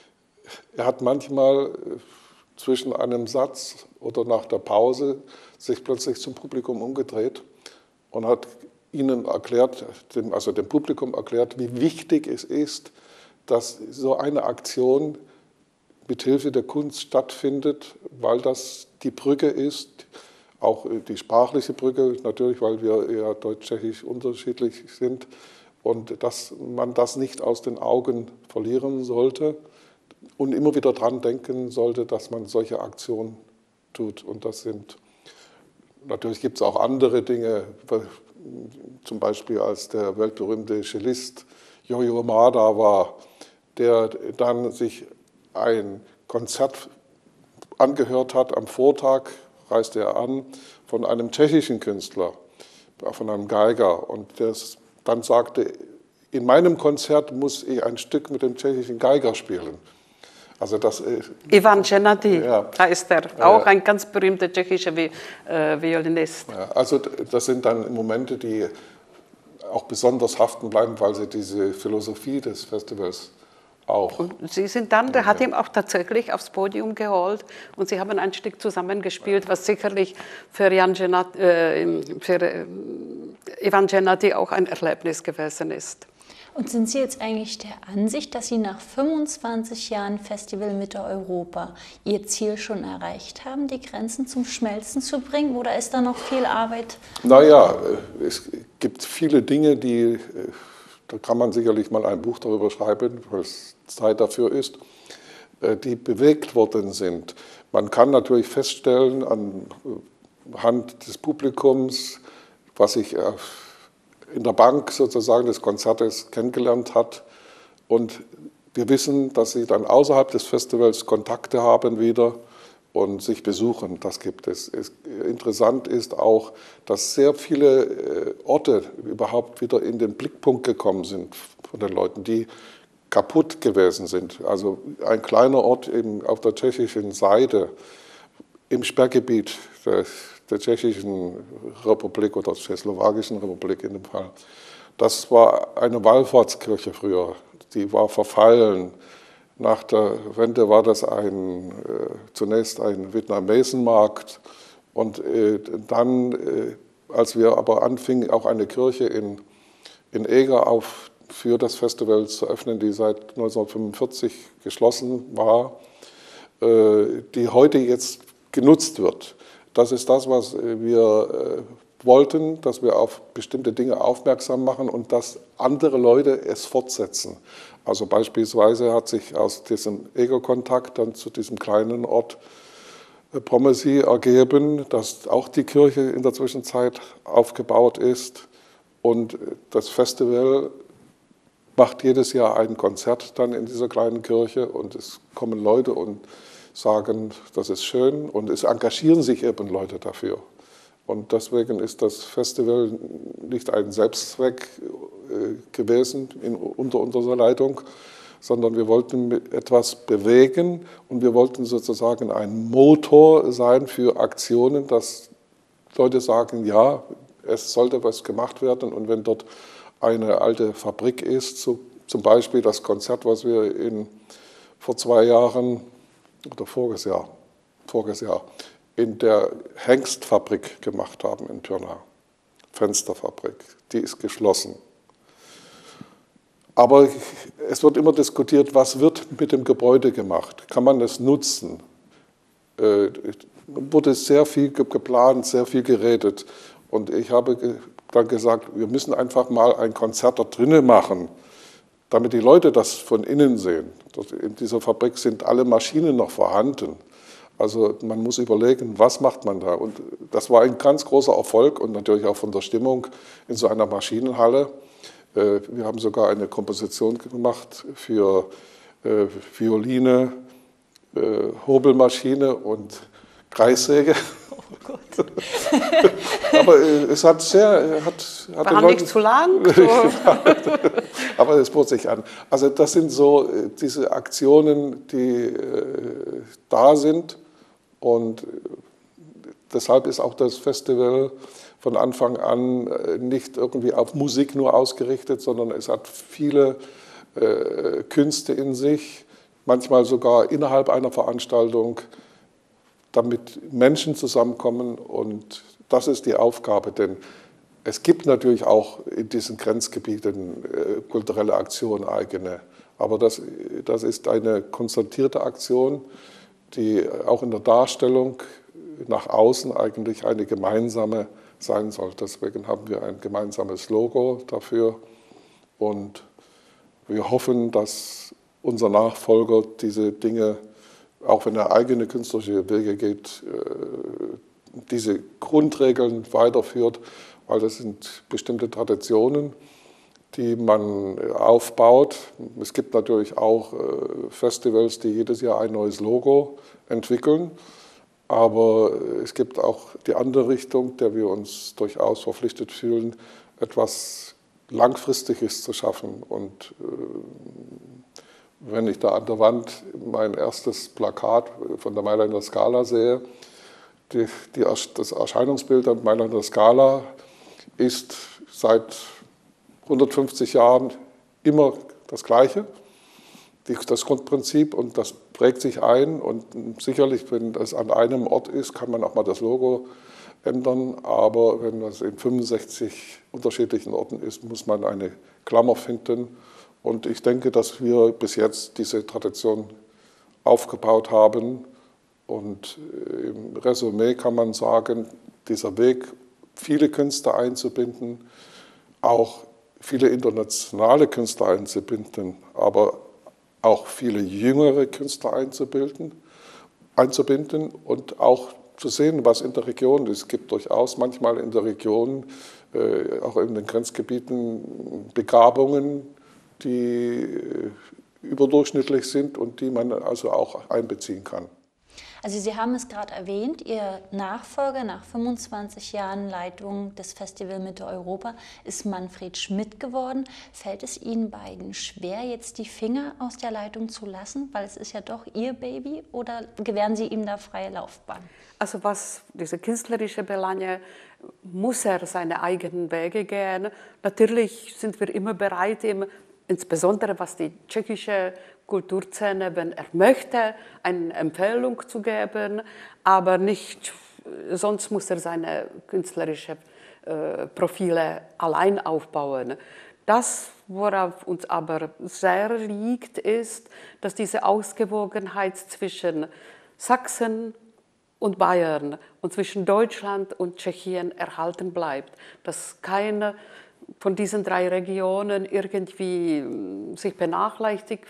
er hat manchmal zwischen einem Satz oder nach der Pause sich plötzlich zum Publikum umgedreht und hat ihnen erklärt, also dem Publikum erklärt, wie wichtig es ist, dass so eine Aktion mit Hilfe der Kunst stattfindet, weil das die Brücke ist, auch die sprachliche Brücke, natürlich, weil wir ja deutsch-tschechisch unterschiedlich sind und dass man das nicht aus den Augen verlieren sollte und immer wieder dran denken sollte, dass man solche Aktionen tut. Und das sind, natürlich gibt es auch andere Dinge, zum Beispiel als der weltberühmte Cellist Yo-Yo Ma da war, der dann sich ein Konzert angehört hat. Am Vortag reiste er an von einem tschechischen Künstler, von einem Geiger. Und der dann sagte, in meinem Konzert muss ich ein Stück mit dem tschechischen Geiger spielen. Also das, Ivan Ženatý, da ist er, auch ein ganz berühmter tschechischer Violinist. Ja, also das sind dann Momente, die auch besonders haften bleiben, weil sie diese Philosophie des Festivals auch. Und Sie sind dann, der hat ihn auch tatsächlich aufs Podium geholt und Sie haben ein Stück zusammengespielt, was sicherlich für Ivan Ženatý auch ein Erlebnis gewesen ist. Und sind Sie jetzt eigentlich der Ansicht, dass Sie nach 25 Jahren Festival Mitte Europa Ihr Ziel schon erreicht haben, die Grenzen zum Schmelzen zu bringen? Oder ist da noch viel Arbeit? Naja, es gibt viele Dinge, da kann man sicherlich mal ein Buch darüber schreiben, weil es Zeit dafür ist. die bewegt worden sind. Man kann natürlich feststellen anhand des Publikums, was sich in der Bank sozusagen des Konzertes kennengelernt hat. Und wir wissen, dass sie dann außerhalb des Festivals Kontakte haben wieder und sich besuchen. Das gibt es. Interessant ist auch, dass sehr viele Orte überhaupt wieder in den Blickpunkt gekommen sind von den Leuten, die kaputt gewesen sind. Also ein kleiner Ort auf der tschechischen Seite, im Sperrgebiet der Tschechischen Republik oder der Tschechoslowakischen Republik in dem Fall. Das war eine Wallfahrtskirche früher, die war verfallen. Nach der Wende war das zunächst ein Vietnamesenmarkt und dann, als wir aber anfingen, auch eine Kirche in Eger für das Festival zu öffnen, die seit 1945 geschlossen war, die heute jetzt genutzt wird. Das ist das, was wir wollten, dass wir auf bestimmte Dinge aufmerksam machen und dass andere Leute es fortsetzen. Also beispielsweise hat sich aus diesem Eger-Kontakt dann zu diesem kleinen Ort Pommersee ergeben, dass auch die Kirche in der Zwischenzeit aufgebaut ist und das Festival macht jedes Jahr ein Konzert dann in dieser kleinen Kirche und es kommen Leute und sagen, das ist schön und es engagieren sich eben Leute dafür. Und deswegen ist das Festival nicht ein Selbstzweck gewesen unter unserer Leitung, sondern wir wollten etwas bewegen und wir wollten sozusagen ein Motor sein für Aktionen, dass Leute sagen, ja, es sollte was gemacht werden und wenn dort eine alte Fabrik ist, zum Beispiel das Konzert, was wir vor 2 Jahren oder voriges Jahr in der Hengstfabrik gemacht haben in Pirna, Fensterfabrik, die ist geschlossen. Aber es wird immer diskutiert, was wird mit dem Gebäude gemacht? Kann man es nutzen? Wurde sehr viel geplant, sehr viel geredet. Und ich habe dann gesagt, wir müssen einfach mal ein Konzert da drinnen machen, damit die Leute das von innen sehen. In dieser Fabrik sind alle Maschinen noch vorhanden. Also man muss überlegen, was macht man da? Und das war ein ganz großer Erfolg und natürlich auch von der Stimmung in so einer Maschinenhalle. Wir haben sogar eine Komposition gemacht für Violine, Hobelmaschine und Kreissäge. Oh Gott. Aber es hat war nicht zu lang. Aber es bot sich an. Also das sind so diese Aktionen, die da sind. Und deshalb ist auch das Festival von Anfang an nicht irgendwie auf Musik nur ausgerichtet, sondern es hat viele Künste in sich, manchmal sogar innerhalb einer Veranstaltung, damit Menschen zusammenkommen. Und das ist die Aufgabe, denn es gibt natürlich auch in diesen Grenzgebieten kulturelle Aktionen eigene. Aber das ist eine konzertierte Aktion, die auch in der Darstellung nach außen eigentlich eine gemeinsame sein soll. Deswegen haben wir ein gemeinsames Logo dafür und wir hoffen, dass unser Nachfolger diese Dinge, auch wenn er eigene künstlerische Wege geht, diese Grundregeln weiterführt, weil das sind bestimmte Traditionen, die man aufbaut. Es gibt natürlich auch Festivals, die jedes Jahr ein neues Logo entwickeln, aber es gibt auch die andere Richtung, der wir uns durchaus verpflichtet fühlen, etwas Langfristiges zu schaffen. Und wenn ich da an der Wand mein erstes Plakat von der Mailänder Scala sehe, das Erscheinungsbild der Mailänder Scala ist seit 150 Jahren immer das Gleiche, das Grundprinzip, und das prägt sich ein. Und sicherlich, wenn das an einem Ort ist, kann man auch mal das Logo ändern, aber wenn das in 65 unterschiedlichen Orten ist, muss man eine Klammer finden. Und ich denke, dass wir bis jetzt diese Tradition aufgebaut haben. Und im Resümee kann man sagen, dieser Weg, viele Künstler einzubinden, auch viele internationale Künstler einzubinden, aber auch viele jüngere Künstler einzubinden und auch zu sehen, was in der Region ist. Es gibt durchaus manchmal in der Region, auch in den Grenzgebieten, Begabungen, die überdurchschnittlich sind und die man also auch einbeziehen kann. Also Sie haben es gerade erwähnt, Ihr Nachfolger nach 25 Jahren Leitung des Festival Mitte Europa ist Manfred Schmidt geworden. Fällt es Ihnen beiden schwer, jetzt die Finger aus der Leitung zu lassen, weil es ist ja doch Ihr Baby, oder gewähren Sie ihm da freie Laufbahn? Also was diese künstlerische Belange, muss er seine eigenen Wege gehen. Natürlich sind wir immer bereit, ihm insbesondere was die tschechische Kulturszene, wenn er möchte, eine Empfehlung zu geben, aber nicht, sonst muss er seine künstlerischen Profile allein aufbauen. Das, worauf uns aber sehr liegt, ist, dass diese Ausgewogenheit zwischen Sachsen und Bayern und zwischen Deutschland und Tschechien erhalten bleibt, dass keine von diesen 3 Regionen irgendwie sich benachteiligt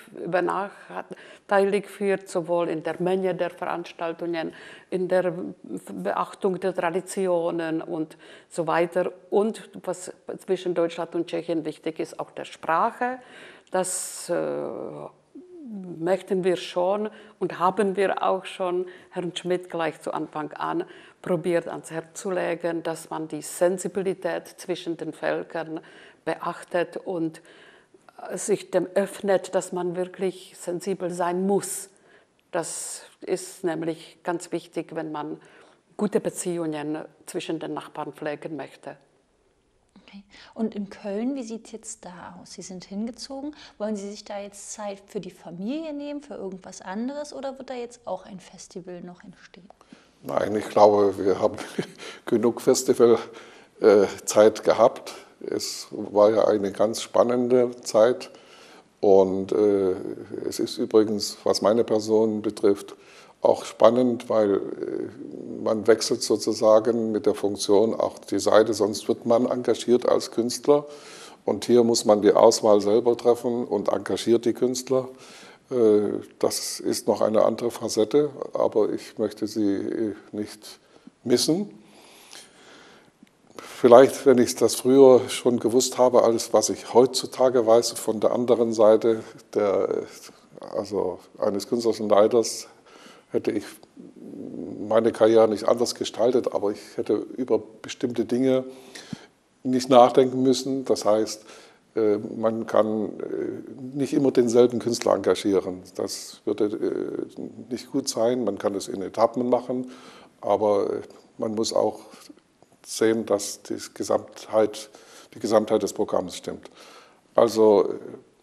fühlt, sowohl in der Menge der Veranstaltungen, in der Beachtung der Traditionen und so weiter. Und was zwischen Deutschland und Tschechien wichtig ist, auch der Sprache. Das möchten wir schon und haben wir auch schon Herrn Schmidt gleich zu Anfang an probiert ans Herz zu legen, dass man die Sensibilität zwischen den Völkern beachtet und sich dem öffnet, dass man wirklich sensibel sein muss. Das ist nämlich ganz wichtig, wenn man gute Beziehungen zwischen den Nachbarn pflegen möchte. Okay. Und in Köln, wie sieht es jetzt da aus? Sie sind hingezogen. Wollen Sie sich da jetzt Zeit für die Familie nehmen, für irgendwas anderes, oder wird da jetzt auch ein Festival noch entstehen? Nein, ich glaube, wir haben genug Festivalzeit gehabt. Es war ja eine ganz spannende Zeit und es ist übrigens, was meine Person betrifft, auch spannend, weil man wechselt sozusagen mit der Funktion auch die Seite, sonst wird man engagiert als Künstler und hier muss man die Auswahl selber treffen und engagiert die Künstler. Das ist noch eine andere Facette, aber ich möchte sie nicht missen. Vielleicht, wenn ich das früher schon gewusst habe, alles, was ich heutzutage weiß von der anderen Seite also eines künstlerischen Leiters, hätte ich meine Karriere nicht anders gestaltet, aber ich hätte über bestimmte Dinge nicht nachdenken müssen. Das heißt, man kann nicht immer denselben Künstler engagieren. Das würde nicht gut sein. Man kann es in Etappen machen, aber man muss auch sehen, dass die Gesamtheit des Programms stimmt. Also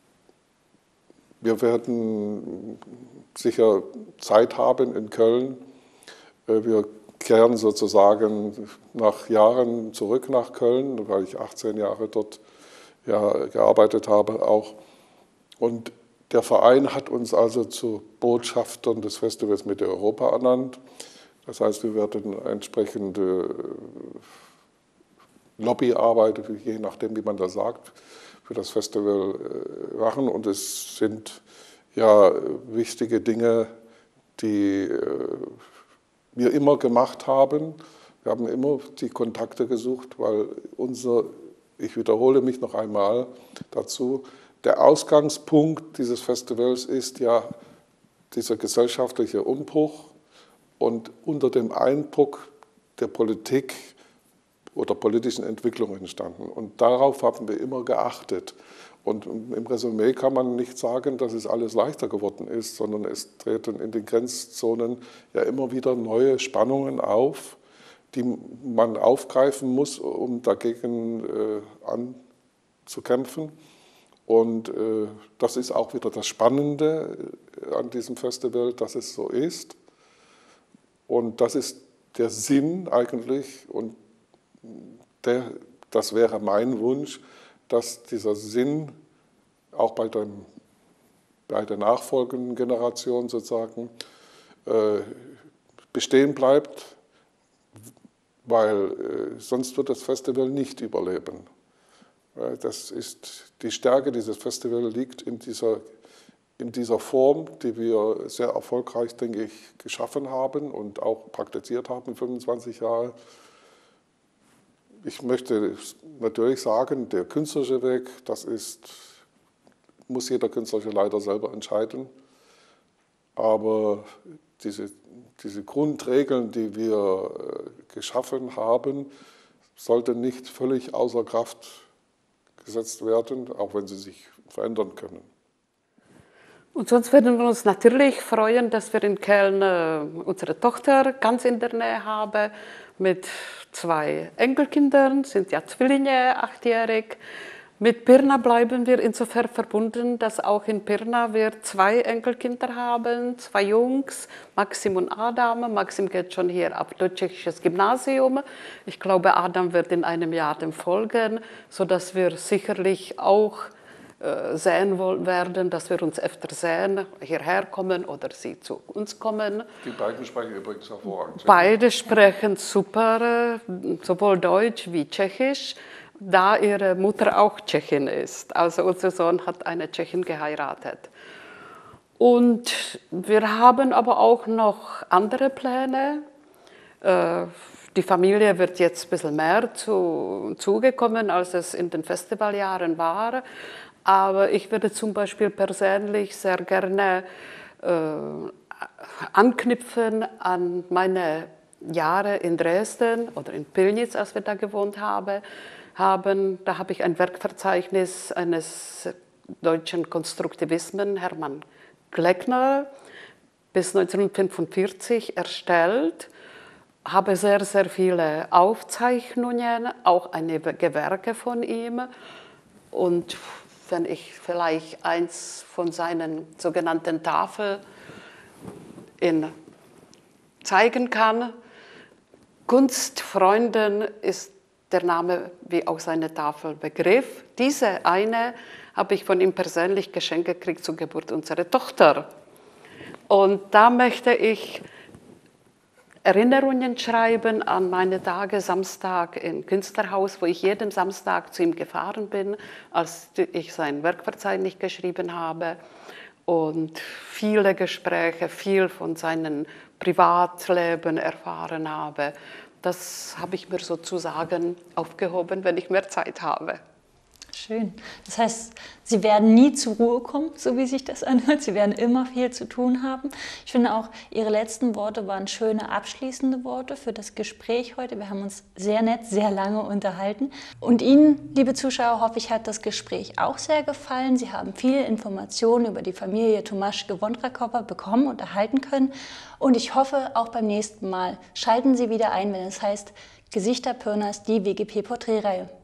wir werden sicher Zeit haben in Köln. Wir kehren sozusagen nach Jahren zurück nach Köln, weil ich 18 Jahre dort gearbeitet habe auch. Und der Verein hat uns also zu Botschaftern des Festivals Mitte Europa ernannt. Das heißt, wir werden entsprechende Lobbyarbeit, je nachdem, wie man das sagt, für das Festival machen. Und es sind ja wichtige Dinge, die wir immer gemacht haben. Wir haben immer die Kontakte gesucht, weil ich wiederhole mich noch einmal dazu, der Ausgangspunkt dieses Festivals ist ja dieser gesellschaftliche Umbruch und unter dem Eindruck der Politik oder politischen Entwicklung entstanden. Und darauf haben wir immer geachtet. Und im Resümee kann man nicht sagen, dass es alles leichter geworden ist, sondern es treten in den Grenzzonen ja immer wieder neue Spannungen auf, die man aufgreifen muss, um dagegen anzukämpfen. Und das ist auch wieder das Spannende an diesem Festival, dass es so ist. Und das ist der Sinn eigentlich, und das wäre mein Wunsch, dass dieser Sinn auch bei der nachfolgenden Generation sozusagen bestehen bleibt, weil sonst wird das Festival nicht überleben. Das ist, die Stärke dieses Festivals liegt in dieser in dieser Form, die wir sehr erfolgreich, denke ich, geschaffen haben und auch praktiziert haben, 25 Jahre. Ich möchte natürlich sagen, der künstlerische Weg, muss jeder künstlerische Leiter selber entscheiden. Aber diese Grundregeln, die wir geschaffen haben, sollten nicht völlig außer Kraft gesetzt werden, auch wenn sie sich verändern können. Und sonst würden wir uns natürlich freuen, dass wir in Köln unsere Tochter ganz in der Nähe haben, mit 2 Enkelkindern, sind ja Zwillinge, 8-jährig. Mit Pirna bleiben wir insofern verbunden, dass auch in Pirna wir 2 Enkelkinder haben, 2 Jungs, Maxim und Adam. Maxim geht schon hier auf Deutsch-Tschechisches Gymnasium. Ich glaube, Adam wird in einem Jahr dem folgen, sodass wir sicherlich auch sehen werden, dass wir uns öfter sehen, hierher kommen oder sie zu uns kommen. Die beiden sprechen übrigens hervorragend. Beide sprechen super, sowohl Deutsch wie Tschechisch, da ihre Mutter auch Tschechin ist. Also unser Sohn hat eine Tschechin geheiratet. Und wir haben aber auch noch andere Pläne. Die Familie wird jetzt ein bisschen mehr zugekommen, als es in den Festivaljahren war. Aber ich würde zum Beispiel persönlich sehr gerne anknüpfen an meine Jahre in Dresden oder in Pillnitz, als wir da gewohnt haben. Da habe ich ein Werkverzeichnis eines deutschen Konstruktivismen, Hermann Gleckner, bis 1945 erstellt. Habe sehr, sehr viele Aufzeichnungen, auch einige Werke von ihm. Und wenn ich vielleicht eins von seinen sogenannten Tafeln zeigen kann. Kunstfreunden ist der Name wie auch seine Tafelbegriff. Diese eine habe ich von ihm persönlich geschenkt gekriegt zur Geburt unserer Tochter. Und da möchte ich Erinnerungen schreiben an meine Tage Samstag im Künstlerhaus, wo ich jeden Samstag zu ihm gefahren bin, als ich sein Werkverzeichnis geschrieben habe. Und viele Gespräche, viel von seinem Privatleben erfahren habe. Das habe ich mir sozusagen aufgehoben, wenn ich mehr Zeit habe. Schön. Das heißt, Sie werden nie zur Ruhe kommen, so wie sich das anhört. Sie werden immer viel zu tun haben. Ich finde auch, Ihre letzten Worte waren schöne, abschließende Worte für das Gespräch heute. Wir haben uns sehr nett, sehr lange unterhalten. Und Ihnen, liebe Zuschauer, hoffe ich, hat das Gespräch auch sehr gefallen. Sie haben viele Informationen über die Familie Tomaschke-Wondrakova bekommen und erhalten können. Und ich hoffe, auch beim nächsten Mal schalten Sie wieder ein, wenn es heißt Gesichter Pirnas, die WGP-Porträtreihe.